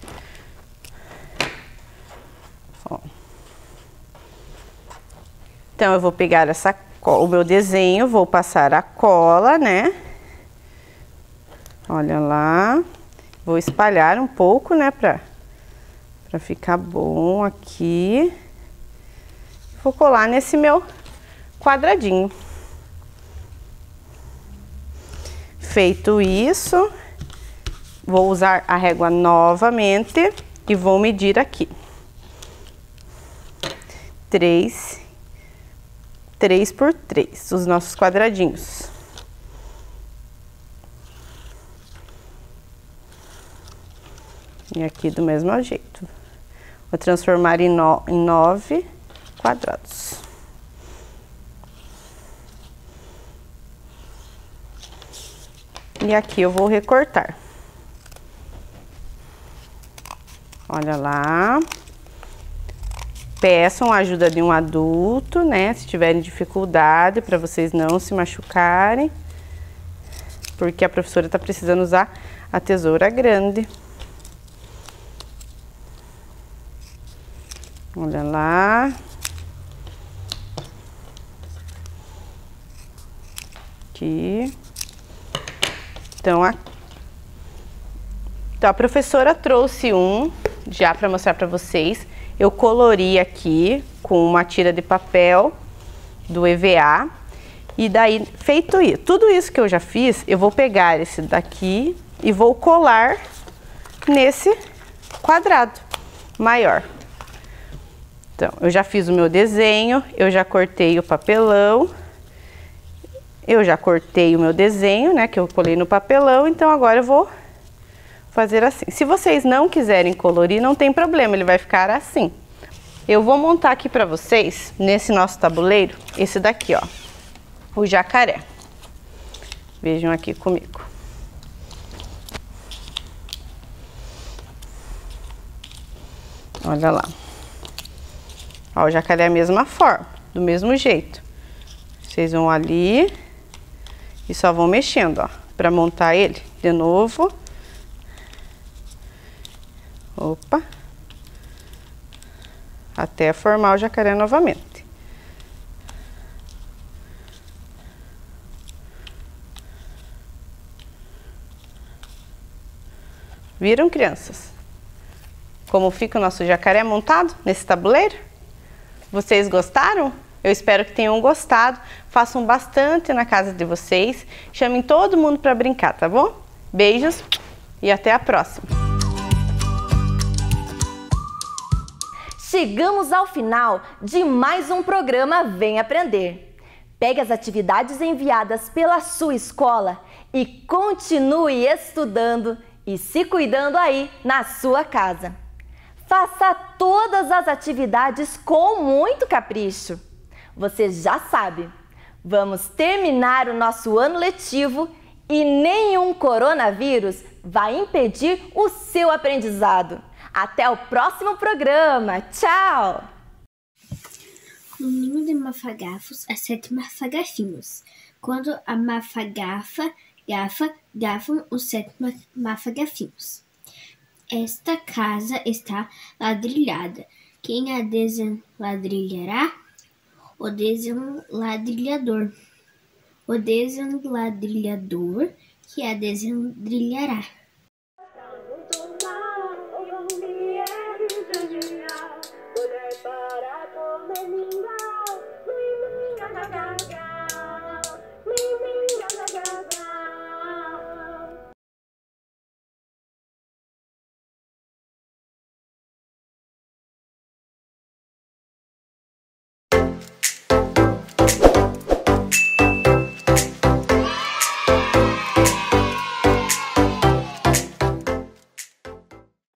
Ó. Então, eu vou pegar essa, o meu desenho, vou passar a cola, né? Olha lá. Vou espalhar um pouco, né, pra, pra ficar bom aqui. Vou colar nesse meu quadradinho. Feito isso, vou usar a régua novamente e vou medir aqui. Três, três por três, os nossos quadradinhos. E aqui do mesmo jeito. Vou transformar em, no, em nove quadrados. E aqui eu vou recortar. Olha lá. Peçam a ajuda de um adulto, né? Se tiverem dificuldade, para vocês não se machucarem. Porque a professora tá precisando usar a tesoura grande. Olha lá. Aqui. Então, a, então, a professora trouxe um já para mostrar para vocês. Eu colori aqui com uma tira de papel do E V A. E daí, feito isso, tudo isso que eu já fiz, eu vou pegar esse daqui e vou colar nesse quadrado maior. Então, eu já fiz o meu desenho, eu já cortei o papelão. Eu já cortei o meu desenho, né, que eu colei no papelão, então agora eu vou fazer assim. Se vocês não quiserem colorir, não tem problema, ele vai ficar assim. Eu vou montar aqui pra vocês, nesse nosso tabuleiro, esse daqui, ó, o jacaré. Vejam aqui comigo. Olha lá. Ó, o jacaré é a mesma forma, do mesmo jeito. Vocês vão ali e só vão mexendo, ó, pra montar ele de novo. Opa. Até formar o jacaré novamente. Viram, crianças? Como fica o nosso jacaré montado nesse tabuleiro? Vocês gostaram? Eu espero que tenham gostado, façam bastante na casa de vocês, chamem todo mundo para brincar, tá bom? Beijos e até a próxima! Chegamos ao final de mais um programa Vem Aprender. Pegue as atividades enviadas pela sua escola e continue estudando e se cuidando aí na sua casa. Faça todas as atividades com muito capricho. Você já sabe, vamos terminar o nosso ano letivo e nenhum coronavírus vai impedir o seu aprendizado. Até o próximo programa. Tchau! No ninho de mafagafos, há sete mafagafinhos. Quando a mafagafa gafa, gafam os sete mafagafinhos. Esta casa está ladrilhada. Quem a desenladrilhará? O desenladrilhador. O desenladrilhador que a desenladrilhará.